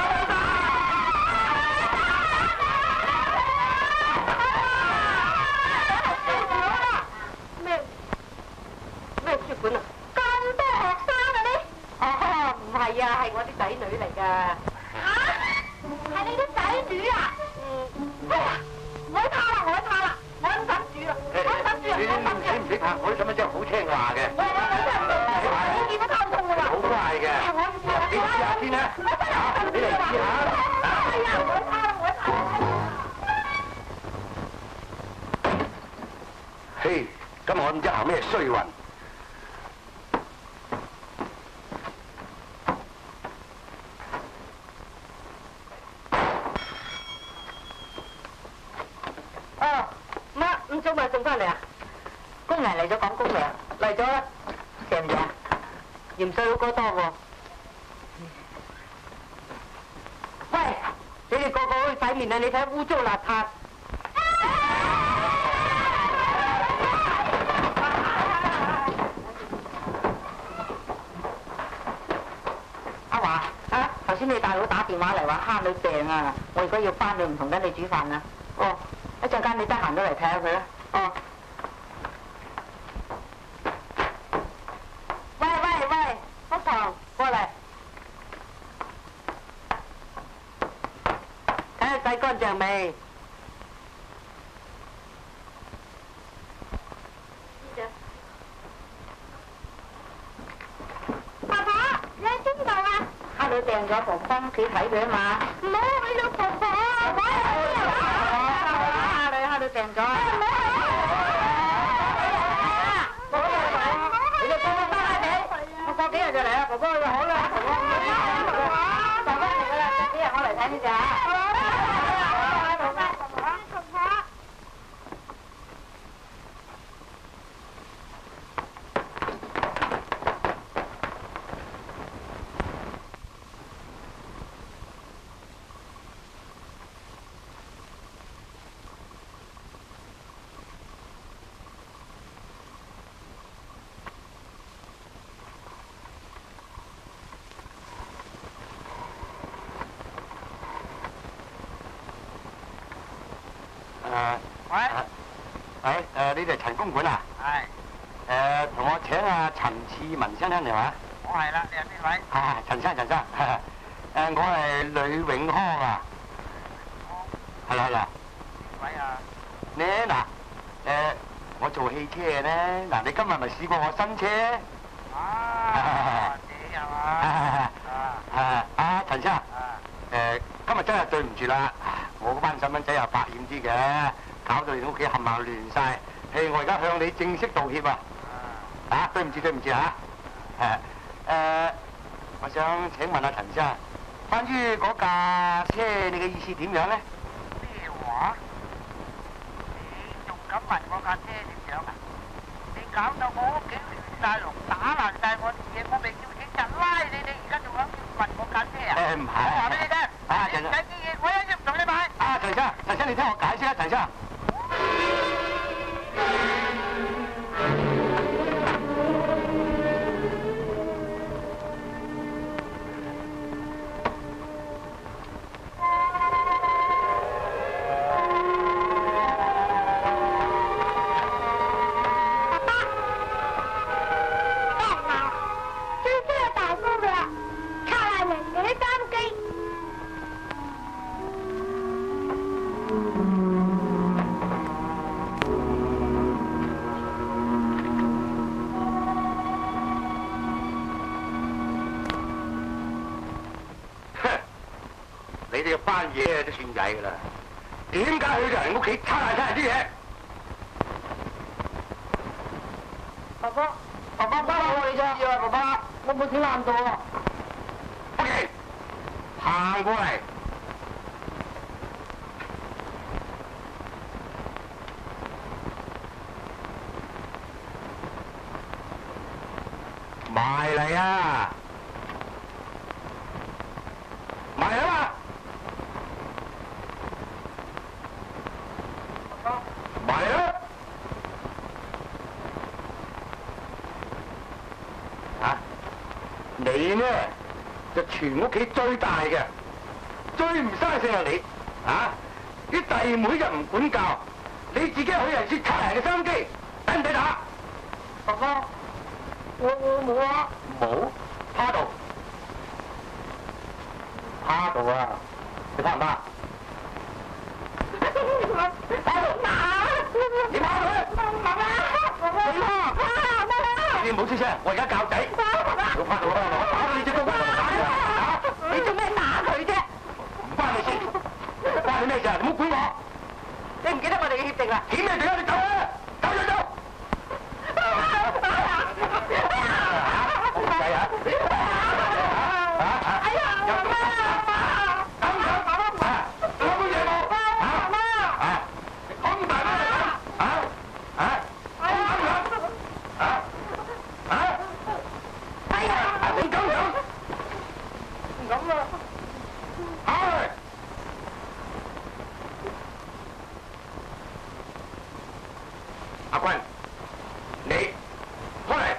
咩咩書本啊？ 咁多學生嘅呢？ 哦，唔係啊，係我啲仔女嚟㗎。 嚇？係你啲仔女啊？嗯。哎呀，唔好怕啦，唔好怕啦，我唔敢住啦，我唔敢住啦， 你我唔敢住啦。 唔使怕，我啲細蚊仔好聽話嘅。 我我我真係你見到偷痛㗎啦。 好乖嘅。 我唔知啦。 你試下先啦。嚇，你嚟試下。 哎呀，唔好怕啦，唔好怕啦。 嘿，今日我唔知行咩衰運。 哦，乜咁早咪送翻嚟啊？工人嚟咗講工糧，嚟咗啦，食唔食啊？鹽水好過多喎。喂，你哋個個去洗面啊！你睇污糟邋遢。阿華啊，頭先你大佬打電話嚟話蝦女病啊，我而家要翻去唔同跟你煮飯啊。哦，一陣間你得閒都嚟睇下佢啦。哦。喂喂喂，福堂過嚟，睇下洗乾淨未？ 爸爸，你喺邊度啊？ 蝦女病咗，婆翻屋企睇佢啊嘛。 唔好去到婆婆啊！我喺邊啊？ 蝦女蝦女病咗。你哋過翻嚟，我過幾日就嚟啦，婆婆就好啦。婆婆唔好啦，就翻嚟噶啦，遲啲日我嚟睇你哋嚇。 誒，喂，喂，誒，你哋陳公館啊？ 係， 誒，同我請阿陳次文先生嚟嘛？ 我係啦，你係邊位？ 啊，陳生，陳生，誒，我係呂永康啊。係啦係啦。 邊位啊？ 你嗱，誒，我做汽車嘅咧，嗱，你今日咪試過我新車？ 啊，你係嘛？ 啊，阿陳生， 啊， 誒，今日真係對唔住啦，我嗰班細蚊仔又百厭啲嘅，搞到你屋企冚唪唥亂晒。誒，我而家向你正式道歉啊！啊，對唔住對唔住嚇。誒誒，我想請問阿陳生，關於嗰架車，你嘅意思點樣咧？ 咩話？你仲敢問我架車點樣啊？你搞到我屋企亂晒龍，打爛晒我啲嘢，我未叫警察拉你，你而家仲想問我架車啊？ 誒唔係。 我話俾你聽， 啊，陳生。 你啲嘢我一於唔同你買。 啊，陳生，陳生，你聽我解釋啊，陳生。你哋班嘢都算曳噶啦，點解去到人屋企拆爛晒人啲嘢？ 爸爸，爸爸包我你咋？知啊，爸爸，我冇錢爛到啊。 O K，行過嚟。埋嚟啊！ 埋啊嘛！埋啊！啊！你呢就全屋企最大嘅，最唔生性係你啊！啲弟妹就唔管教，你自己去人說擦人嘅心機，抵唔抵打？ 爸爸，我我冇啊。 冇，趴度，趴度啊！你怕唔怕？你怕佢？爸爸，你怕？你唔好出聲，我而家教仔。我趴度啦，我打到你隻公打啊！ 你做咩打佢啫？ 唔關你事，關你咩事啊？你唔好管我。 你唔記得我哋嘅協定啦？ 協咩定啊？你走啊！走走走！好仔啊！ 哎呀，媽媽！ 咁樣打乜啊？做乜嘢冇？啊？啊？咁大咩嚟啊？啊？咁樣？啊？啊？ 哎呀！ 你咁樣？ 唔敢啦！ 唉！阿君，你開嚟。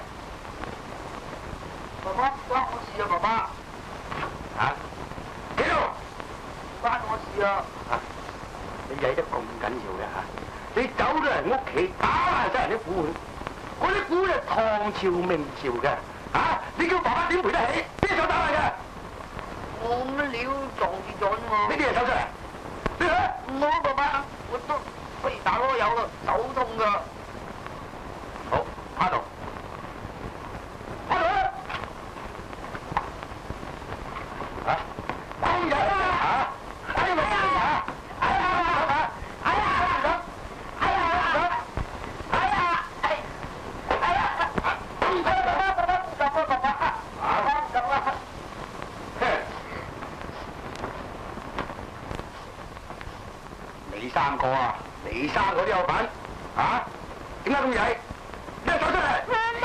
爸爸，關我事啊，爸爸。 啊？幾度？ 關我事啊！ 啊！你曳得咁緊要嘅嚇？你走咗人屋企，打爛晒人啲古碗，嗰啲古係唐朝明朝嘅嚇，你叫爸爸點賠得起？邊手打爛嘅？ 我乜料撞住咗啫嘛。 呢啲嘢手出嚟，你睇。 我爸爸，我都不如打籮柚啦，手痛㗎。 好，趴度。趴度啦！啊！公仔啊！啊！哎呀！哎呀！哎呀！哎呀！哎呀！哎呀！哎呀！唔得，爸爸，爸爸，爸爸，爸爸，啊！咁啊！哼！你三個啊，你三個都有份啊？點解咁曳？咩手出嚟？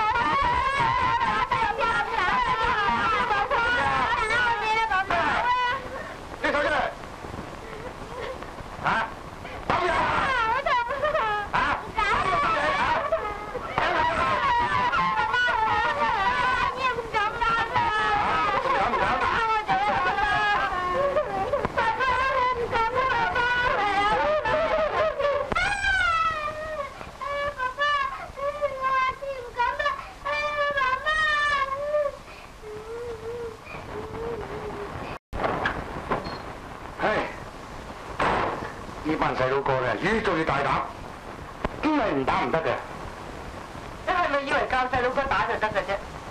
你手出嚟！啊！咁樣啊？啊！呢班細佬哥咧，越做越大膽，真係唔打唔得嘅。 你係咪以為教細佬哥打就得嘅啫？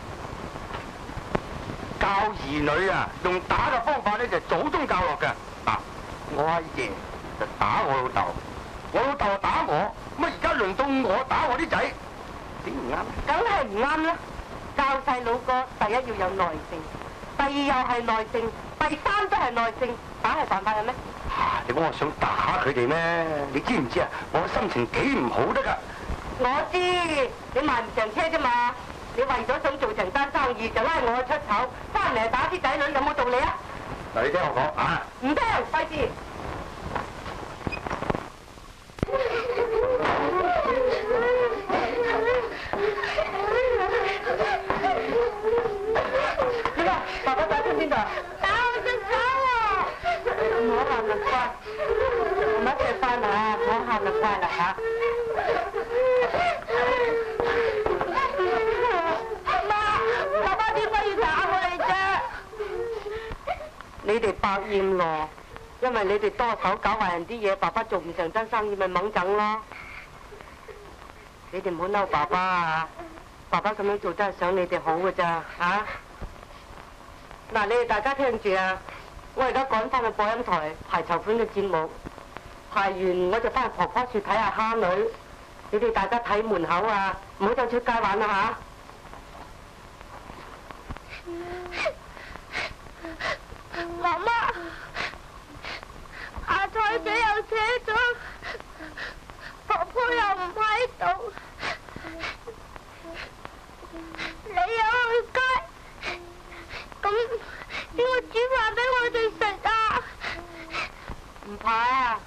教兒女啊，用打嘅方法咧就祖宗教落嘅。嗱，我阿爺就打我老豆，我老豆打我，咁啊而家輪到我打我啲仔，點唔啱？ 梗係唔啱啦！教細佬哥，第一要有耐性，第二又係耐性，第三都係耐性，打係辦法嘅咩？ 啊！你估我想打佢哋咩？你知唔知啊？我心情幾唔好得㗎。 我知，你賣唔成車啫嘛！你為咗想做成單生意，就拉我出醜，翻嚟打啲仔女，有冇道理啊？ 嗱，你聽我講啊！ 唔聽，費事。點啊？爸爸打親邊度？ 打我隻手啊！ 唔好喊啦，乖，唔好食飯啦，唔好喊啦，乖啦嚇。媽，爸爸點解要打我哋啫？你哋百厭咯，因為你哋多手搞壞人啲嘢，爸爸做唔成真生意咪猛整咯。你哋唔好嬲爸爸啊！爸爸咁樣做真係想你哋好㗎咋嚇。嗱，你哋大家聽住啊！我而家趕翻去播音台排籌款嘅節目，排完我就翻去婆婆處睇下蝦女。你哋大家睇門口啊，唔好再出街玩啦嚇！ 媽媽，阿彩姐又扯咗，婆婆又唔喺度，你又去街，咁點會煮飯俾我哋食嘛。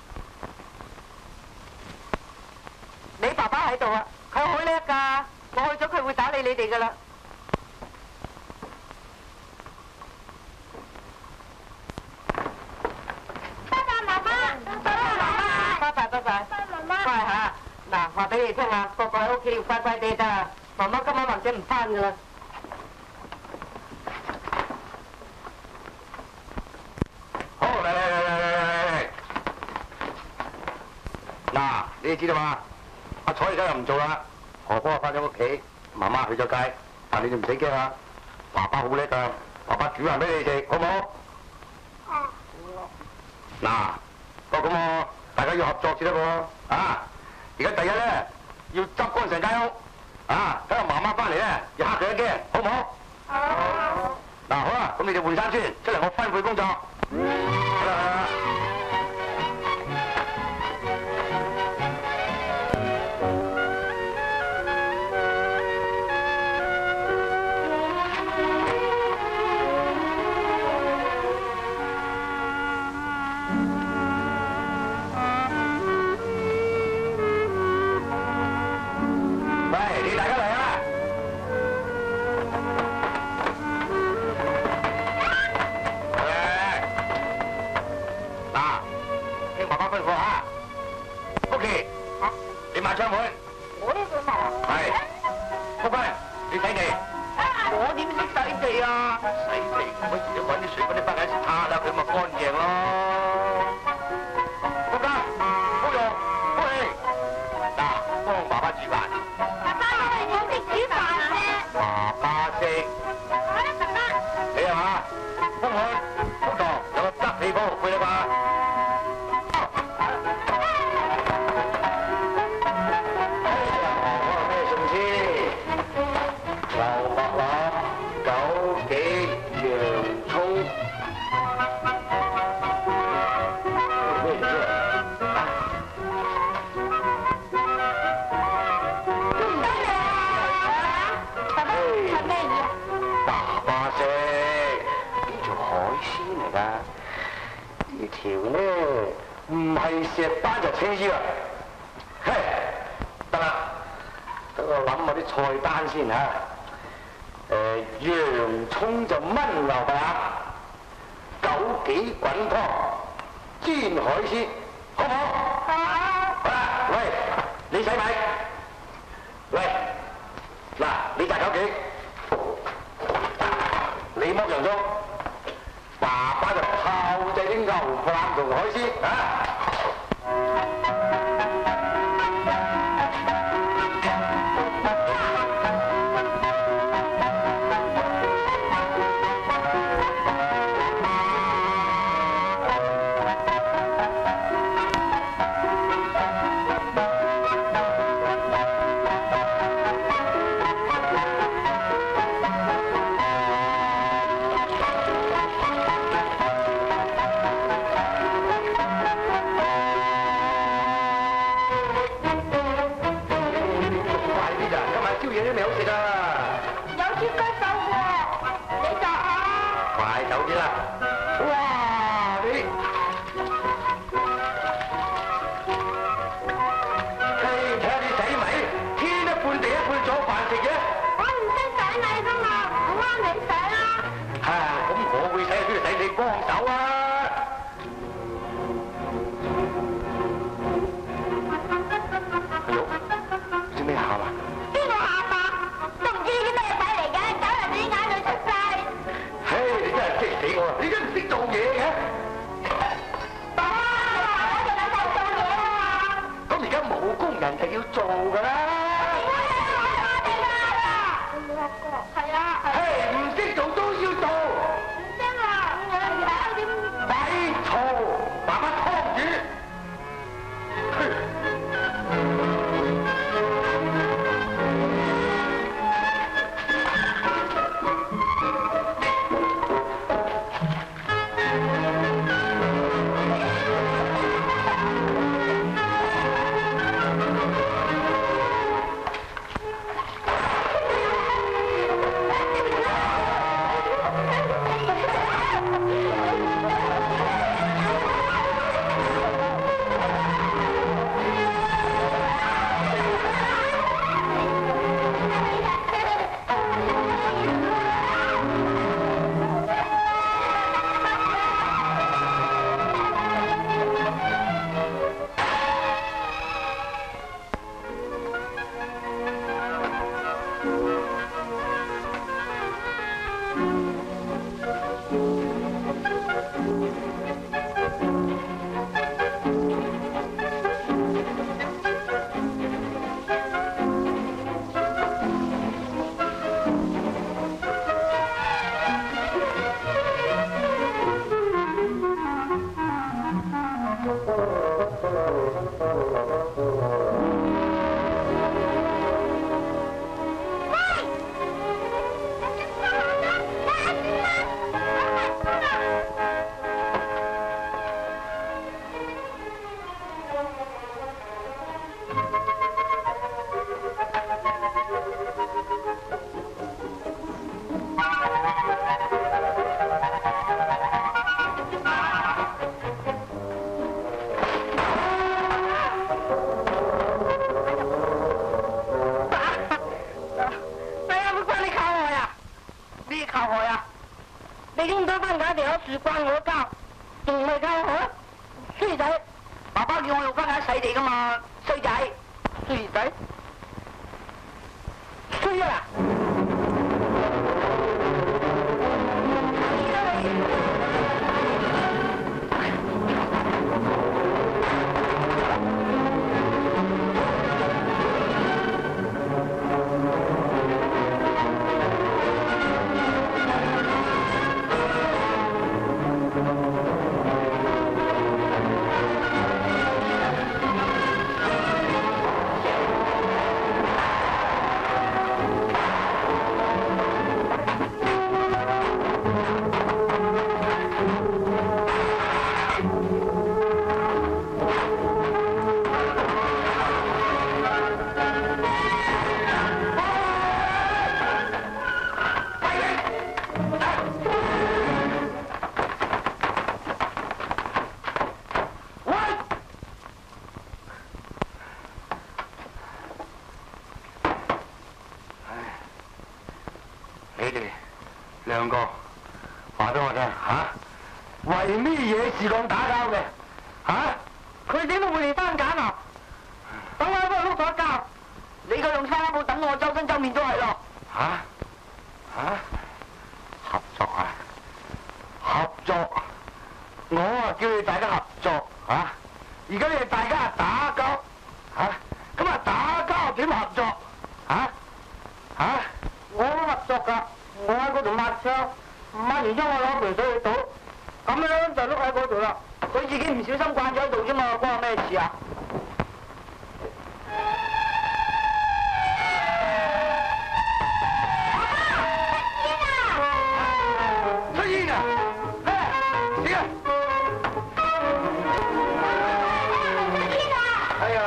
你爸爸喺度啊，佢好叻㗎，我去咗佢會打理你哋㗎啦。 拜拜媽媽，拜拜媽媽， 拜拜拜拜， 拜媽媽。 乖嚇，嗱話俾你聽啊，個個喺屋企要乖乖地㗎，媽媽今晚或者唔翻㗎啦。 好，嚟嚟嚟嚟嚟嚟！嗱，你哋知道嘛？阿彩而家又唔做啦，婆婆翻咗屋企，媽媽去咗街，但你哋唔使驚啊，爸爸好叻㗎，爸爸煮飯俾你哋，好唔好？嗱，不過咁喎，大家要合作先得喎，啊！而家第一咧要執乾成間屋，啊，等阿媽媽翻嚟咧要嚇佢一驚，好唔好？好。嗱，好啦，咁你哋換衫先，出嚟我分配工作。好啦，好啦。石斑就青衣啦，嘿，得啦，等我諗下啲菜單先嚇。誒，洋葱就炆牛白鴨，枸杞滾湯，煎海鮮，好唔好？好。好啦，喂，你洗米？喂，嗱，你摘枸杞，你剝洋葱，爸爸就炮製啲牛腩同海鮮啊！ 事關我家，仲未夠好？衰仔，爸爸叫我用翻間細地噶嘛，衰仔，衰仔，衰啊！兩個話俾我聽嚇，為咩嘢事咁打交嘅嚇？佢點會嚟翻揀啊？等我喺嗰度碌咗一覺，你個用餐冇等我周身周面都係咯嚇嚇，合作啊合作，我啊叫你大家合作嚇，而家你哋大家打交嚇，咁啊打交點合作嚇嚇？我都合作㗎。我喺嗰度抹槍，抹完槍我攞盆水去倒，咁樣就碌喺嗰度啦。佢自己唔小心慣咗喺度啫嘛，關我咩事啊？出煙啊！咩？點啊？出煙啊！哎呀！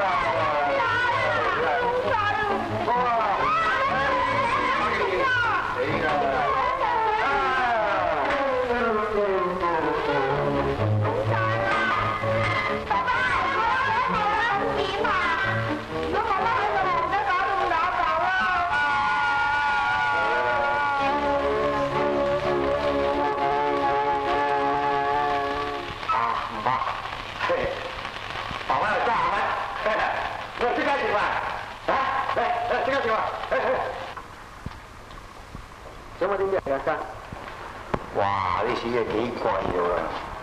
想我啲咩嘅生？哇！呢啲嘢幾貴㗎喎！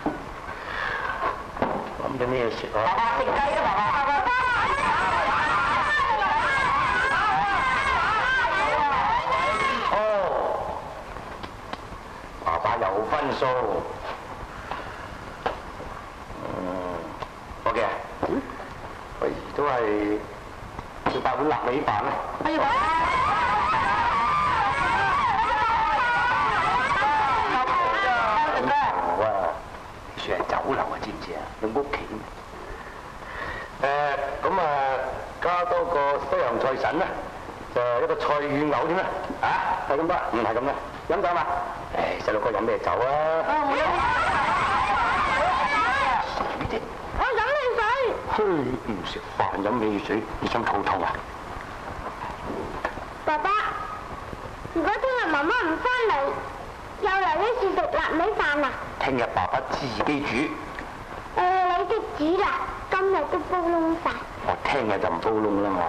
諗咗咩食啊？爸爸食雞啊！爸爸。哦，爸爸有分數。嗯 ，OK 啊。嗯。不如都係要八碗臘味飯啦。哎呀！算係酒樓啊，知唔知啊？你屋企誒咁啊，加多個西洋菜腎啦，就一個菜魚牛添啦，啊，係咁多，唔係咁啦，飲酒嘛？誒，細路哥飲咩酒啊？水啫。我飲汽水。嘿，唔食飯飲汽水，你想肚痛啊？ 爸爸，如果聽日媽媽唔翻嚟，又嚟一次食臘味飯啊？ 聽日爸爸自己煮。誒、 呃，你識煮啦，今日都煲窿飯。 我聽日就唔煲窿啦嘛。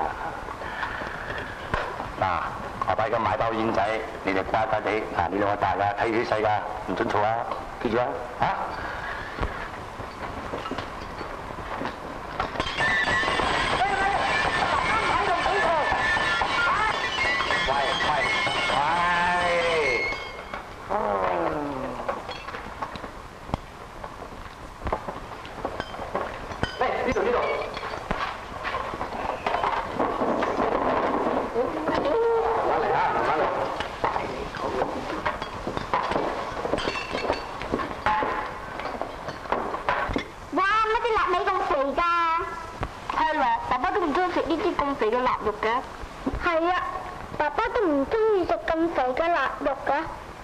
嗱，爸爸而家買包煙仔，你哋乖乖地，嗱，你兩個大㗎，睇住啲細㗎，唔准嘈啊，記住啊，嚇、啊！係啊，爸爸都唔中意食咁肥嘅臘肉㗎。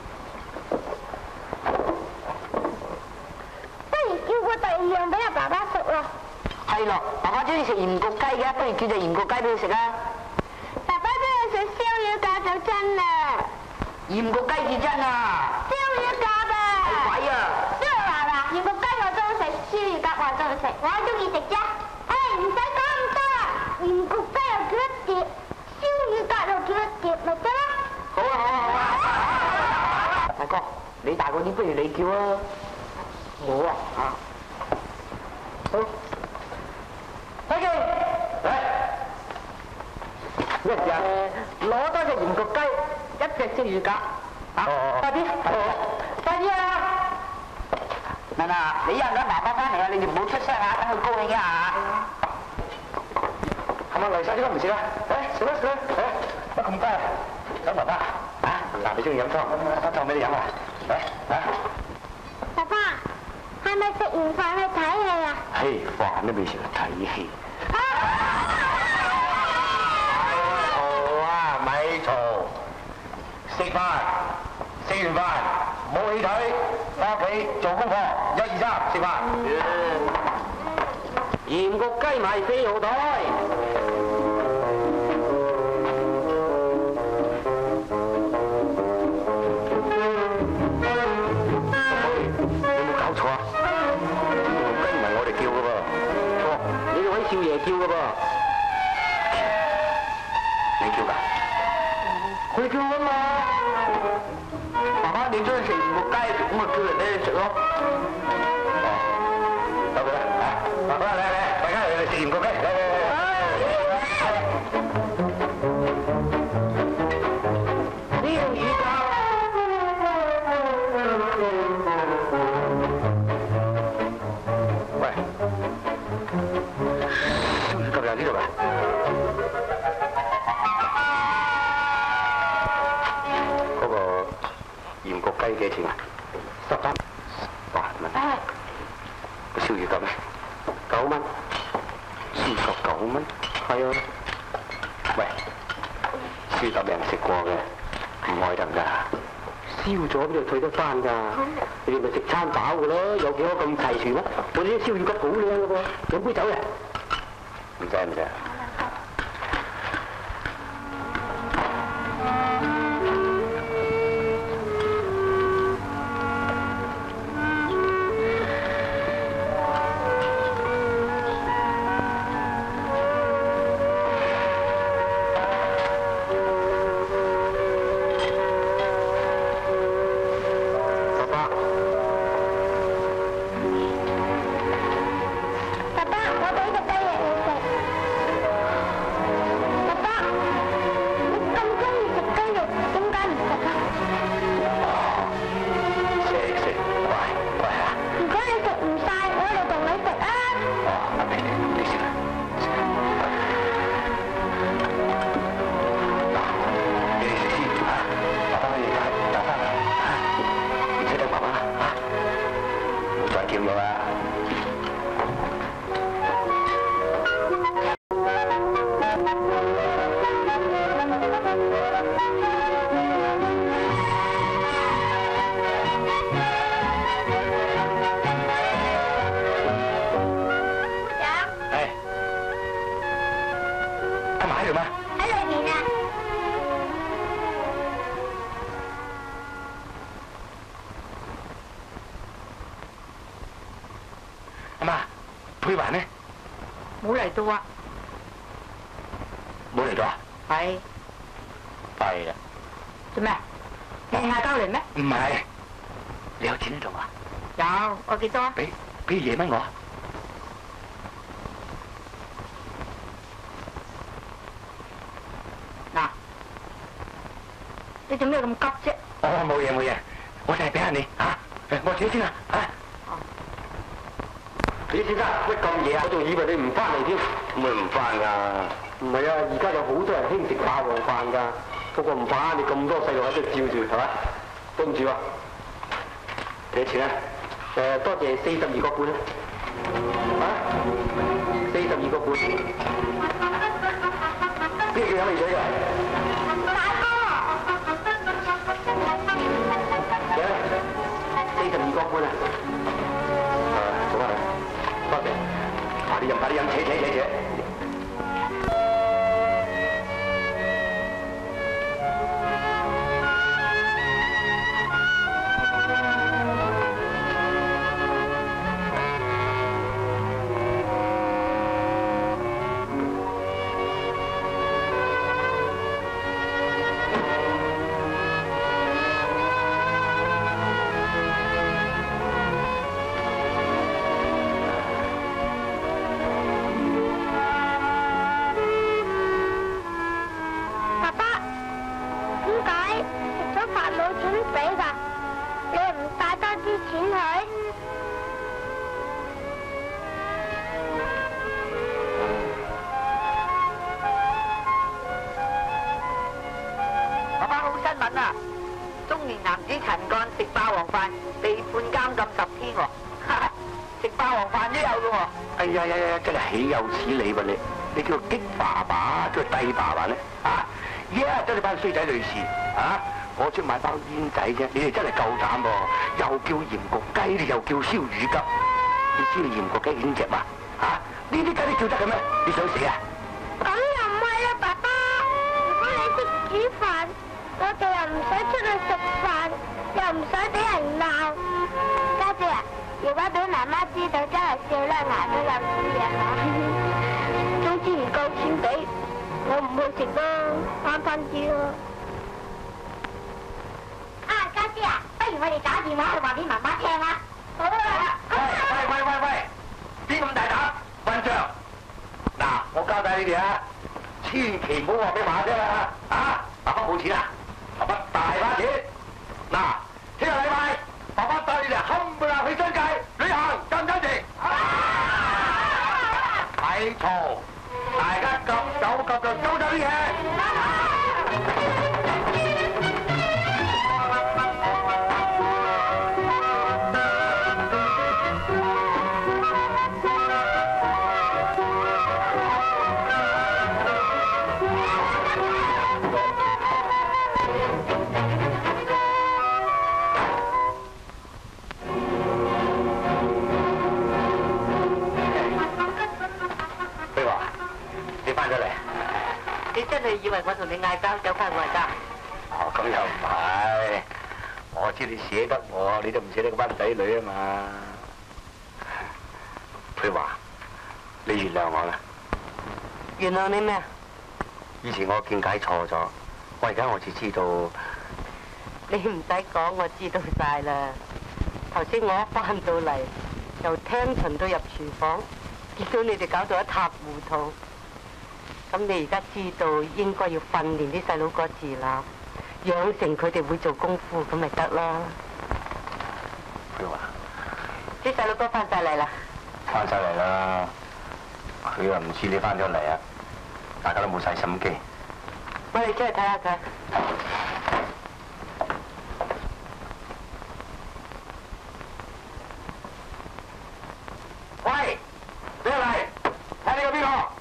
不如叫個第二樣俾阿爸爸食啦。 係咯，爸爸中意食鹽焗雞嘅，不如叫隻鹽焗雞俾佢食啊。 爸爸中意食燒魚架就真啦。 鹽焗雞至真啊！ 燒魚架啊！ 係鬼啊！ 燒話都去食，我中意食啫。誒，唔使講咁多啦，鹽焗雞又叫一碟，燒乳鴿又叫一碟，咪得啦。 好啊好啊好啊！大哥，你大個啲，不如你叫啊。我啊啊。好。睇見。嚟。一隻攞多隻鹽焗雞，一隻燒乳鴿。啊！快啲！快啲啊！嗱嗱，你一陣間爸爸翻嚟啊，你哋唔好出聲啊，等佢高興一下。係咪嚟晒啲都唔食啊？誒，食啦食啦，誒，乜咁快啊？等爸爸啊！嗱，你中意飲湯，湯湯俾你飲啊！嚟啊！ 爸爸，係咪食完飯去睇戲啊？ 嘿，飯都未食，睇戲。嘈啊！咪嘈！食飯，食完飯冇戲睇，翻屋企做功課。一二三，食飯。鹽焗雞賣四號台。有冇搞錯啊？鹽焗雞唔係我哋叫㗎噃，哦，你哋位少爺叫㗎噃。你叫㗎？佢叫啊嘛。爸爸，你中意食鹽焗雞，咁咪叫人俾你食咯。哦，得嘅啦，爸爸嚟嚟，大家嚟嚟食鹽焗雞，嚟嚟嚟。燒乳鴿。喂，燒乳鴿有呢度㗎？鹽焗雞幾錢啊？十蚊，八蚊。個燒乳鴿咧？九蚊。燒鴿九蚊？係啊。喂，燒鴿俾人食過嘅，唔愛得㗎。燒咗邊度退得翻㗎？你哋咪食餐飽㗎咯，有幾多咁齊全啊？我哋啲燒乳鴿好靚㗎噃，飲杯酒嘅。唔使唔使。佩環呢？ 冇嚟到啊！ 冇嚟到啊？ 係。 係啦。 做咩？你嗌交嚟咩？ 唔係，你有錢喺度啊？ 有，我幾多？ 俾俾夜蚊我。 嗱，你做咩咁急啫？ 哦，冇嘢冇嘢，我就係俾下你嚇，我自己先啦嚇。李先生，乜咁夜啊？我仲以為你唔翻嚟添。咁咪唔翻㗎？唔係啊，而家有好多人興食霸王飯㗎。不過唔怕，你咁多細路喺度照住，係咪？對唔住啊。幾多錢啊？誒，多謝四十二個半啊。啊？四十二個半。邊個飲汽水㗎？大哥。幾多？四十二個半啊。多謝，快啲飲，快啲飲，扯扯扯扯。 被判監禁十天喎，食霸王飯都有嘅喎。 哎呀呀呀！真係豈有此理喎你！你叫激爸爸，叫低爸爸咧？啊！而家得你班衰仔女士啊！我出買包煙仔啫，你哋真係夠膽噃！又叫鹽焗雞，你又叫燒乳鴿，你知你鹽焗雞點隻嘛？啊！呢啲雞你叫得嘅咩？你想死啊？ 咁又唔係啦，爸爸。如果你識煮飯，我哋又唔使出去食飯，又唔使俾人鬧。家姐啊，如果俾媽媽知道，真係笑甩牙都有啲嘢嚇。總之唔夠錢俾，我唔去食咯，慳翻啲咯。啊，家姐啊，不如我哋打電話去話俾媽媽聽啦。好啊。 喂喂喂喂！邊咁大膽？混帳！嗱，我交代你哋啊，千祈唔好話俾媽姐啦嚇！啊，爸爸冇錢啊，爸爸大把錢。嗱，聽日禮拜，爸爸帶你哋冚唪唥去新界旅行，得唔得先？咪嘈！大家夾手夾腳收走啲嘢。 你真係以為我同你嗌交走翻外家？ 哦，咁又唔係，我知你捨得我，你都唔捨得個班仔女啊嘛。佢話：你原諒我啦。 原諒你咩？ 以前我見解錯咗，我而家我只知道。 你唔使講，我知道晒啦。頭先我一翻到嚟，由廳巡到入廚房，見到你哋搞到一塌糊塗。咁你而家知道應該要訓練啲細佬哥自立，養成佢哋會做功夫，咁咪得啦。 佢話： 啲細佬哥翻晒嚟啦。 翻晒嚟啦。佢又唔知你翻咗嚟啊！大家都冇晒心機。 我哋出去睇下佢。 喂，你嚟睇呢個邊個？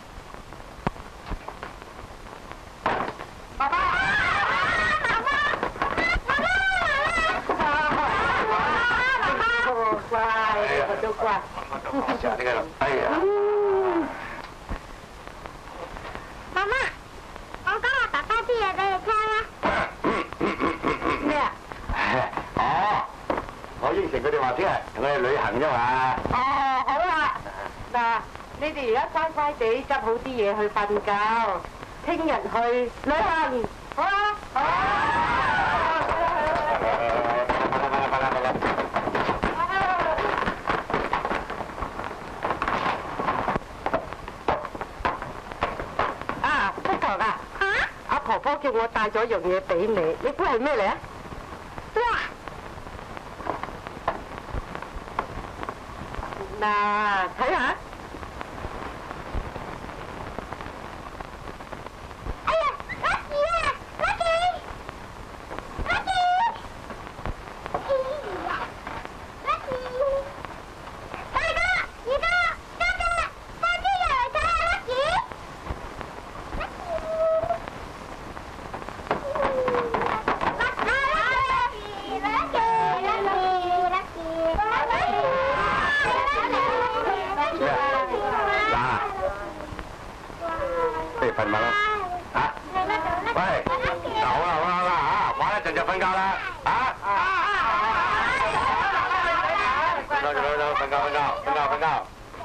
爸爸，媽媽，媽媽，媽媽， 乖，我都乖。 呢個，哎呀！ 媽媽，我講下爸爸啲嘢俾你聽啦。 咩啊？ 哦，我應承佢哋話聽日同佢哋旅行啫嘛。 哦，好啦，嗱，你哋而家乖乖地執好啲嘢去瞓覺，聽日去旅行，好啊？好啊！啊，福堂啊！阿婆婆叫我帶咗樣嘢俾你，你估係咩嚟啊？ 哇！ 嗱，睇下。 哎呀，Lucky 啊，Lucky，Lucky，哎呀，Lucky，大哥，二哥，家姐，快啲入嚟睇下 Lucky。嗱，不如瞓埋啦，嚇！喂，嗱好啦好啦好啦嚇，玩一陣就瞓覺啦，嚇！瞓覺瞓覺瞓覺瞓覺瞓覺。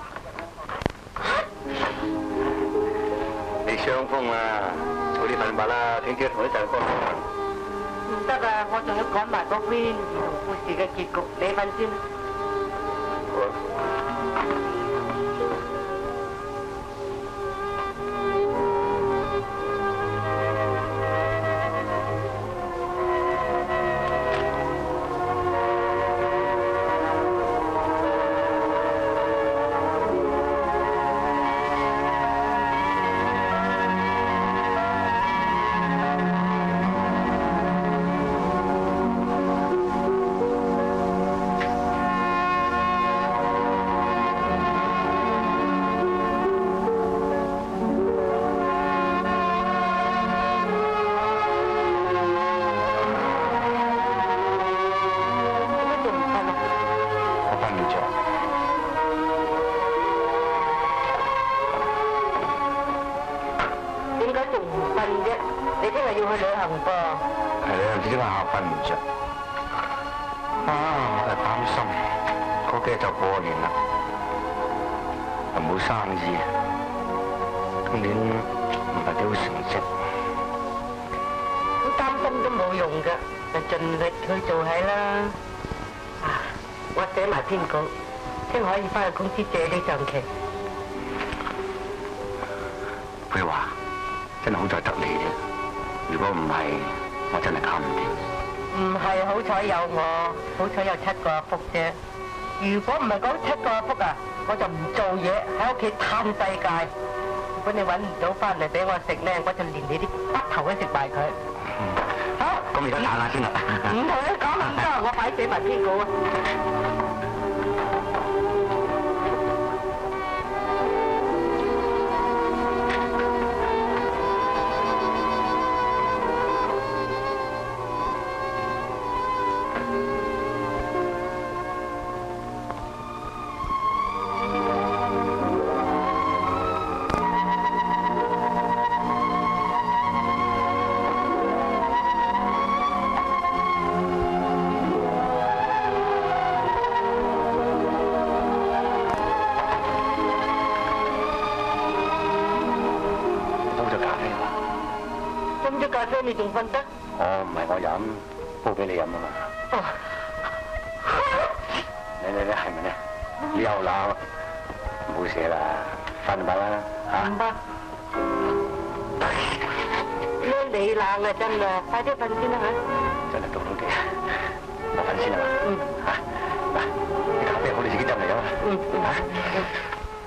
你傷風啦，早啲瞓覺啦，聽朝同一陣歌。 唔得啊！我仲要趕埋嗰邊兒童故事嘅結局，你瞓先。 行噃。 係啊，唔知點解我瞓唔着。啊，我係擔心，嗰幾日就過年啦，又冇生意，今年唔係幾好成績。 咁擔心都冇用㗎，就盡力去做係啦。啊，我寫埋篇稿，先可以翻去公司借呢張期。 佩華，真係好在得你啫，如果唔係，我真係搞唔掂。 唔係好彩有我，好彩有七個阿福啫。如果唔係嗰七個阿福啊，我就唔做嘢，喺屋企嘆世界。如果你揾唔到翻嚟俾我食咧，我就連你啲骨頭都食埋佢。好， 咁而家嘆下先啦。 唔同你講咁多，我快寫埋篇稿啊！你仲瞓得？ 我唔係我飲，煲俾你飲啊嘛。哦。你你你係咪咧？你又鬧，唔好寫啦，瞓吧啦嚇。唔得。 咩你冷啊真啊，快啲瞓先啦嚇。 真係凍凍地，我瞓先啊嘛。嗯。嚇，嗱，啲咖啡好，你自己斟嚟飲啊。嗯嗯。嚇。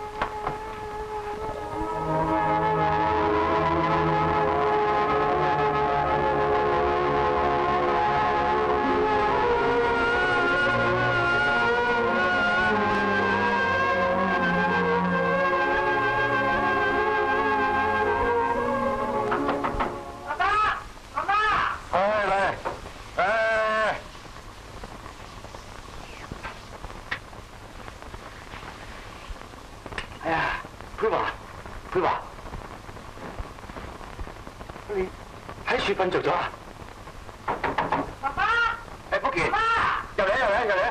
瞓着咗啊！ 爸爸， 誒，福健， 爸入嚟入嚟入嚟！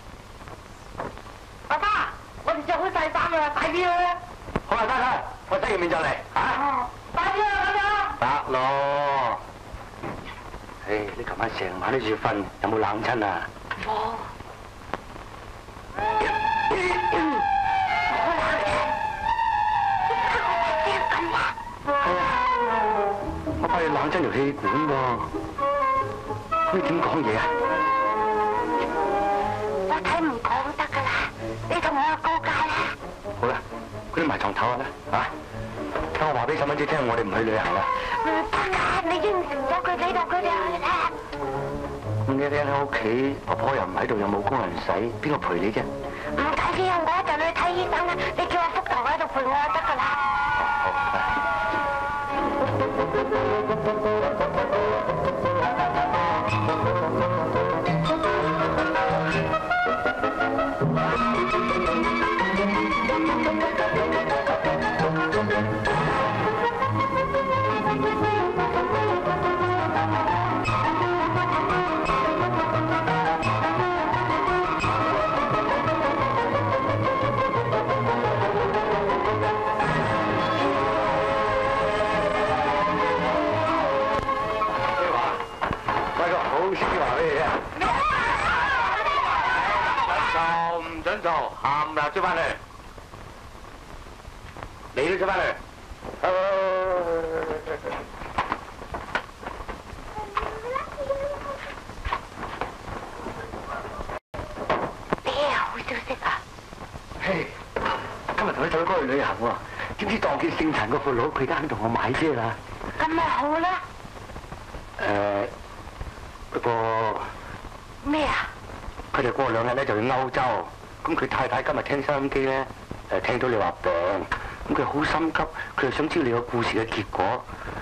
爸爸，我哋着好晒衫啦，快啲啦！ 好啊，得得，我洗完面就嚟嚇。 快啲啦，咁樣。 得咯。誒，你琴晚成晚都住瞓，有冇冷親啊？ 冇。 我怕你冷親條氣管喎，咁你點講嘢啊？ 我睇唔講得㗎啦，你同我告假啦。 好啦，嗰啲埋床唞下啦，嚇！等我話俾細蚊仔聽，我哋唔去旅行啦。 唔得㗎，你應承咗佢，你同佢哋去啦。 咁你哋喺屋企，婆婆又唔喺度，又冇工人使，邊個陪你啫？ 唔緊要，我一陣去睇醫生啦，你叫阿福堂喺度陪我就得㗎啦。 好，冚唪唥出翻嚟，你都出翻嚟。 咩好消息啊？ 嘿，今日同啲細佬哥去旅行喎，點知撞見姓陳個父佬，佢而家肯同我買車啦。 咁咪好啦。 誒，不過咩啊？ 佢哋過兩日咧就去歐洲。咁佢太太今日聽收音機咧，誒聽到你話病，咁佢好心急，佢又想知你個故事嘅結果，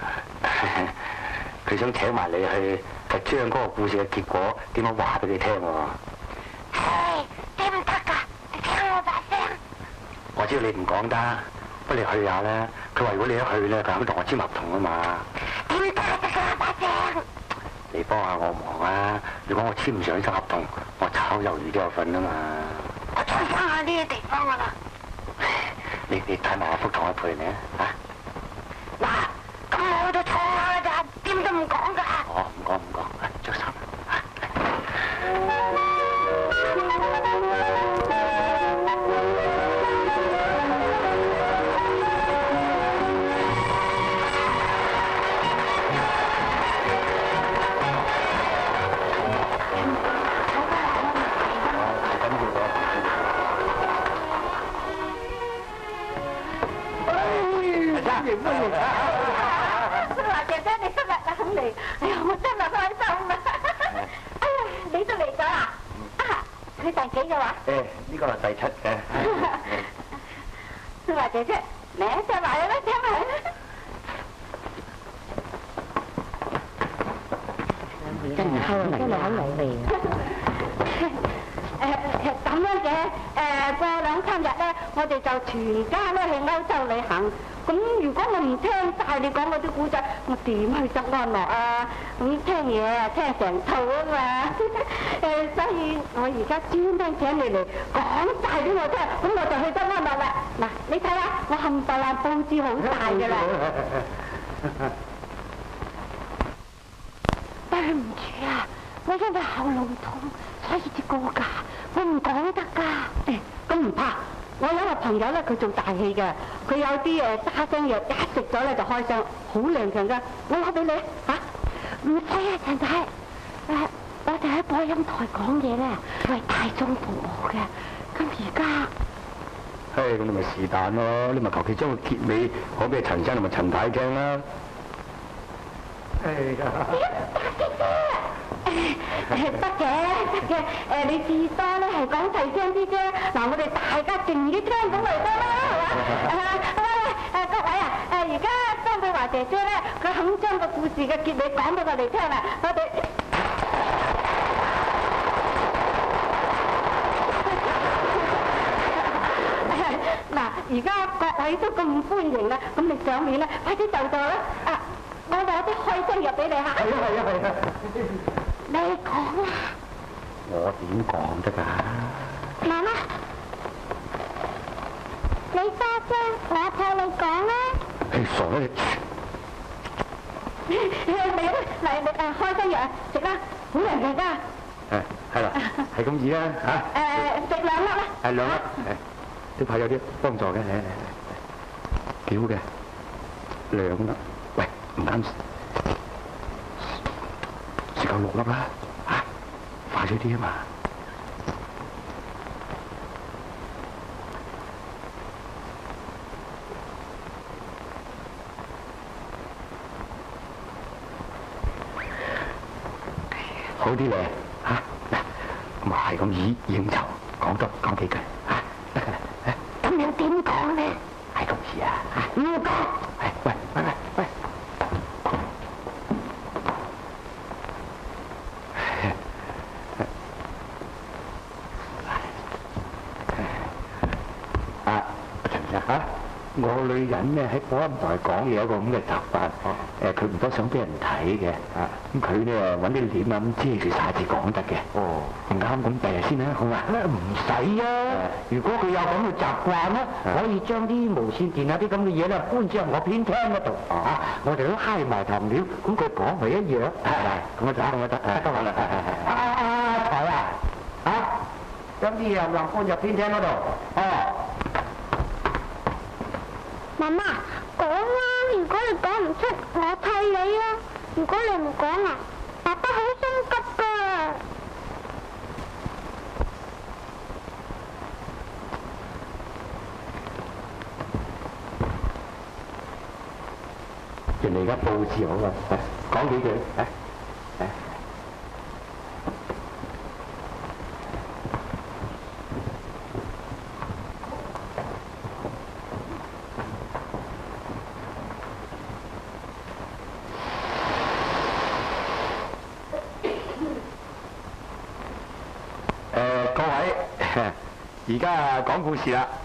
佢想請埋你去，就將嗰個故事嘅結果點樣話俾你聽喎。 唉，你唔得㗎，你聽我把聲。 我知道你唔講得，不過你去下啦。佢話如果你一去咧，佢肯同我簽合同啊嘛。 點點得得㗎把聲？ 你幫下我忙啊！如果我簽唔上呢張合同，我炒魷魚都有份啊嘛！ 我再翻下呢個地方㗎啦。 你你睇埋我幅圖一陪你啊！ 嗱，咁我就坐下咋，點都唔講㗎。 哦，唔講唔講，着衫啊！ 蘇華姐姐，你今日肯嚟，哎呀，我真係開心啦！哎呀，你都嚟咗啦？啊，佢第幾個話？ 誒，呢個係第七嘅。 蘇華姐姐，名上埋啦，聽埋。真係好嚟，真係好嚟嚟。誒咁樣嘅，誒過兩三日咧，我哋就全家咧去歐洲旅行。咁如果我唔聽晒你講嗰啲古仔，我點去得安樂啊？咁聽嘢啊，聽成套啊嘛。誒，所以我而家專登請你嚟講晒俾我聽，咁我就去得安樂啦。嗱，你睇下，我冚唪唥佈置好晒㗎啦。對唔住啊，我因為喉嚨痛，所以啲歌㗎，我唔講得㗎。誒，咁唔怕。我有個朋友咧，佢做大戲嘅，佢有啲誒沙聲藥，一食咗咧就開聲，好靈強噶。我攞俾你嚇，唔使啊，陳太。誒，我哋喺播音台講嘢咧，為大眾服務嘅。咁而家， 嘿，咁你咪是但咯，你咪求其將個結尾講俾陳生同埋陳太聽啦。係㗎。得嘅，得嘅，誒你至多咧係講細聲啲啫。嗱，我哋大家靜啲聽咁嚟得啦，係嘛？誒誒各位啊，誒而家張貝華姐姐咧，佢肯將個故事嘅結尾講俾我哋聽啦，我哋嗱，而家各位都咁歡迎啦，咁你上面咧，快啲就到啦！啊，我有啲開心藥俾你嚇。係啊係啊係啊！你講啦！ 我點講得㗎？ 媽媽，你沙聲，我替你講啦。 你傻啦你！ 嚟啦，嚟嚟誒開心藥食啦，好靈㗎！ 誒係啦，係咁易啦嚇。 誒食兩粒啦。 係兩粒，誒都怕有啲幫助嘅，嚟嚟嚟，幾好嘅兩粒。喂，唔啱。食夠六粒啦，嚇，快咗啲啊嘛！好啲咧，嚇，嗱，咁啊係咁以應酬，講多講幾句，嚇，得㗎啦。 咁樣點講咧？ 係咁易啊，嚇， 唔講。 係，喂喂喂喂。我女人咧喺播音台講嘢有個咁嘅習慣，誒佢唔多想俾人睇嘅，咁佢咧揾啲簾啊咁遮住晒至講得嘅。哦，唔啱咁第日先啦，好嘛？ 唔使啊！如果佢有咁嘅習慣咧，可以將啲無線電啊啲咁嘅嘢咧搬咗入我編廳嗰度，啊，我哋都揩埋糖料，咁佢講係一樣。係，咁我得，咁我得，得啦，係係係。啊啊台啊，啊，將啲嘢又搬入編廳嗰度，哦。 媽媽，講啦！如果你講唔出，我替你啦。如果你唔講啊，爸爸好心急噶。 人哋而家佈置好啦，講幾句，誒誒。而家講故事啦，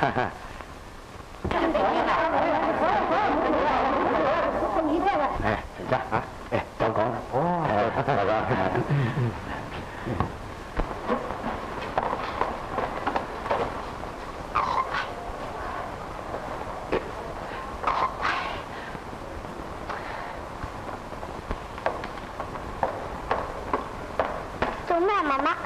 誒。 陳生啊，誒就講啦。哦，係啦。 做咩，媽媽？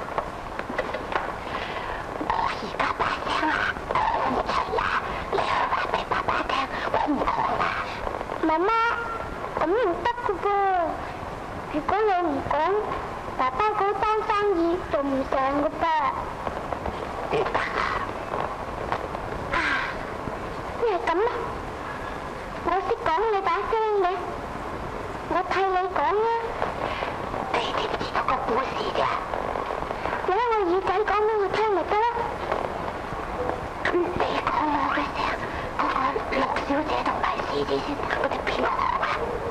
我而家把聲啊講唔出啦，你去話俾爸爸聽，我唔講啦。媽媽，咁唔得噶噃，如果你唔講，爸爸嗰單生意做唔成噶噃。唔得啊！啊，咩咁啊？我識講你把聲嘅，我替你講啊。你知唔知道個故事啫？你喺我耳仔講俾我聽咪得咯。咁你講我嘅聲，嗰個陸小姐同埋獅子先生嗰啲邊個學啊？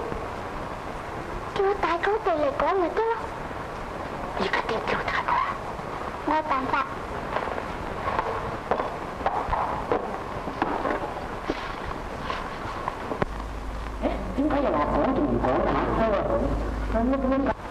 叫大哥哋嚟講咪得咯。而家點叫大哥啊？我有辦法。 誒，點解又話講仲唔講啊？咁乜咁樣？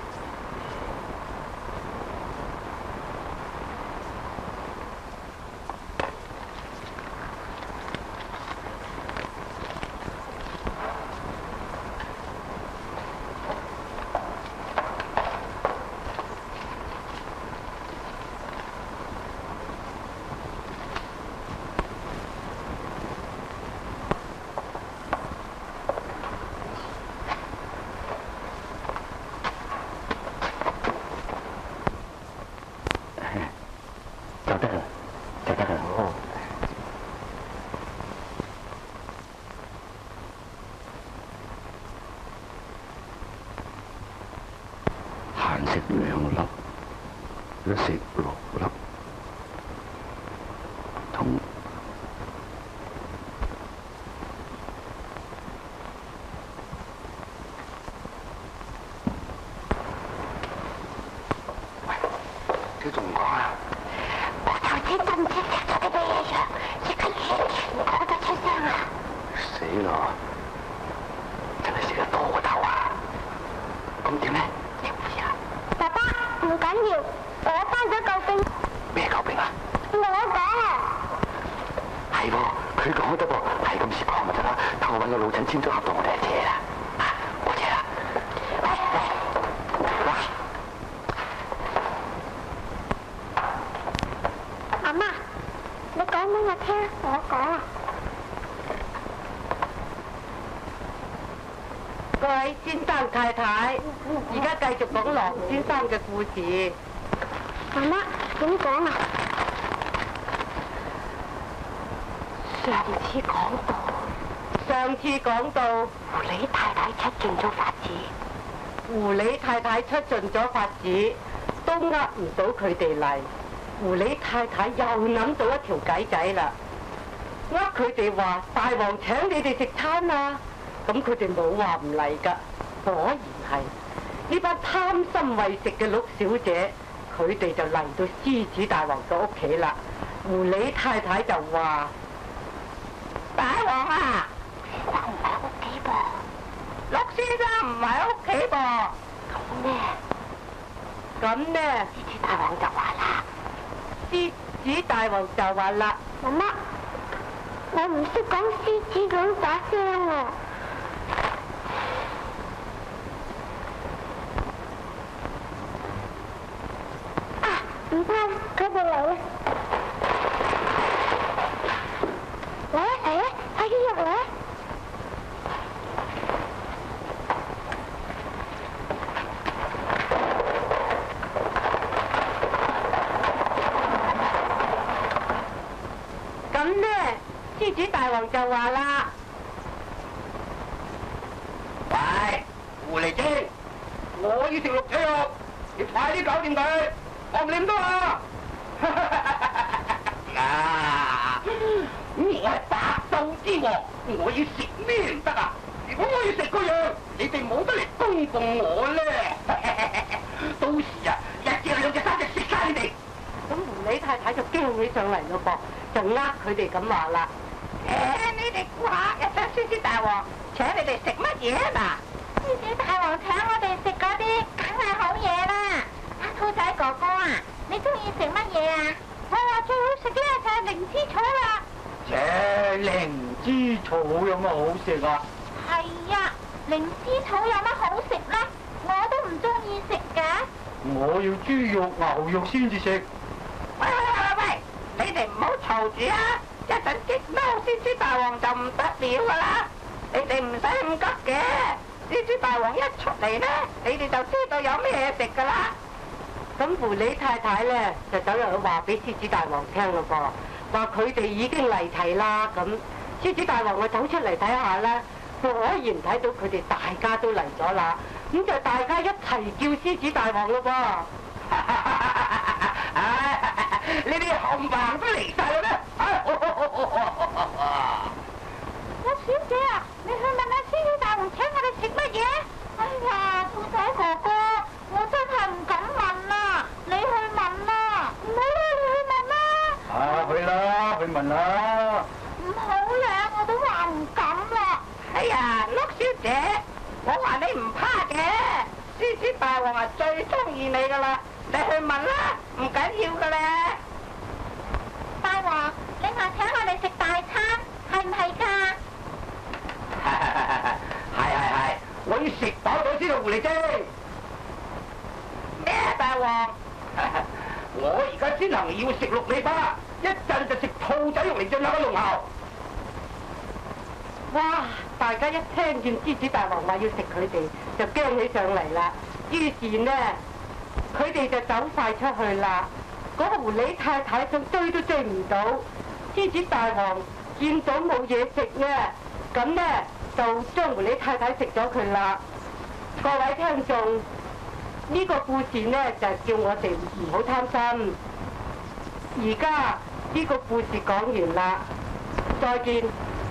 就得啦，就得啦。哦。閒食兩粒，一食六粒，同喂，你仲唔講啊？ 你知唔知食咗啲咩藥？而家完全講得出聲啊！ 死咯！真係食得多過頭啊！咁點咧？你唔知啊？ 爸爸，唔緊要，我翻咗救兵。 咩救兵啊？ 我講啊！ 係喎，佢講得噃，係咁時講咪得啦。等我揾個老陳簽咗合同，我哋就借啦。啊，我借啦。喂喂， 媽媽，你講俾我聽，我講啊！ 各位先生太太，而家繼續講羅先生嘅故事。 媽媽，點講啊？上次講到， 上次講到狐狸太太出盡咗法子， 狐狸太太出盡咗法子，都呃唔到佢哋嚟。狐狸太太又諗到一條計仔啦，呃佢哋話大王請你哋食餐啊，咁佢哋冇話唔嚟噶，果然係呢班貪心為食嘅陸小姐，佢哋就嚟到獅子大王嘅屋企啦。狐狸太太就話：大王啊， 我唔喺屋企噃， 陸先生唔喺屋企噃。 咁呢？ 咁呢？ 獅子大王就話啦。 獅子大王就話啦： 媽媽，我唔識講獅子咁把聲啊！啊，唔怕，佢哋嚟啦！嚟啊嚟啊，快啲入嚟！ 咁呢，獅子大王就話啦：喂，狐狸精，我要食鹿仔肉，你快啲搞掂佢，我唔理咁多啦。啊！我係百獸之王，我要食咩唔得啊？如果我要食嗰樣，你哋冇得嚟供奉我咧。到時啊，一隻兩隻三隻食晒你哋。咁狐狸太太就驚起上嚟咯噃。就呃佢哋咁話啦，誒、欸、你哋估下，一聽獅子大王請你哋食乜嘢嗱？ 獅子大王請我哋食嗰啲，梗係好嘢啦！阿兔仔哥哥啊，你中意食乜嘢啊？我話最好食咧就係靈芝草啦。 切，靈芝草有乜好食啊？ 係啊，靈芝草有乜好食咧？我都唔中意食嘅。 我要豬肉、牛肉先至食。 喂喂喂喂，你哋唔好嘈住啊！一陣激嬲獅子大王就唔得了噶啦！你哋唔使咁急嘅，獅子大王一出嚟咧，你哋就知道有咩食噶啦。 咁狐狸太太咧就走入去話俾獅子大王聽咯噃，話佢哋已經嚟齊啦。咁獅子大王就走出嚟睇下啦，果然睇到佢哋大家都嚟咗啦。咁就大家一齊叫獅子大王咯噃。 呢啲冚唪唥都嚟晒啦咩？ 我小姐啊，你去問下獅子大王請我哋食乜嘢？哎呀，兔仔哥哥，我真係唔敢問啦，你去問啦，唔好啦，你去問啦。 啊，去啦，去問啦。 唔好啦，我都話唔敢啦。 哎呀，碌小姐，我話你唔怕嘅，獅子大王係最中意你噶啦，你去問啦，唔緊要噶咧。 大王，你話請我哋食大餐，係唔係㗎？ 係係係，我要食飽咗先到狐狸精。 咩大王？ 我而家先行要食六味花，一陣就食兔仔肉嚟進下個龍喉。 哇！大家一聽見獅子大王話要食佢哋，就驚起上嚟啦。於是呢，佢哋就走晒出去啦。嗰個狐狸太太想追都追唔到，獅子大王見到冇嘢食呢，咁呢就將狐狸太太食咗佢啦。各位聽眾，呢個故事呢就係叫我哋唔好貪心。而家呢個故事講完啦，再見。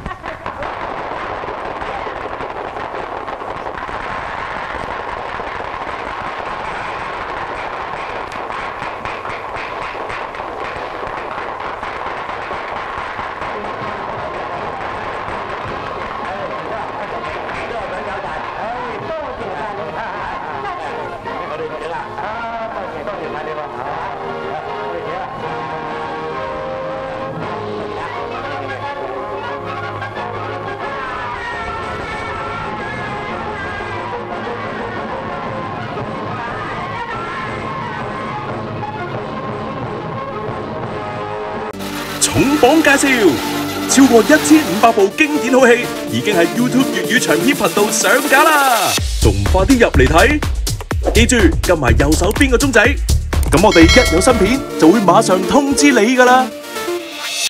重磅介紹，超過一千五百部經典好戲已經喺 YouTube 粵語長片頻道上架啦，仲唔快啲入嚟睇？記住撳埋右手邊個鐘仔，咁我哋一有新片就會馬上通知你㗎啦。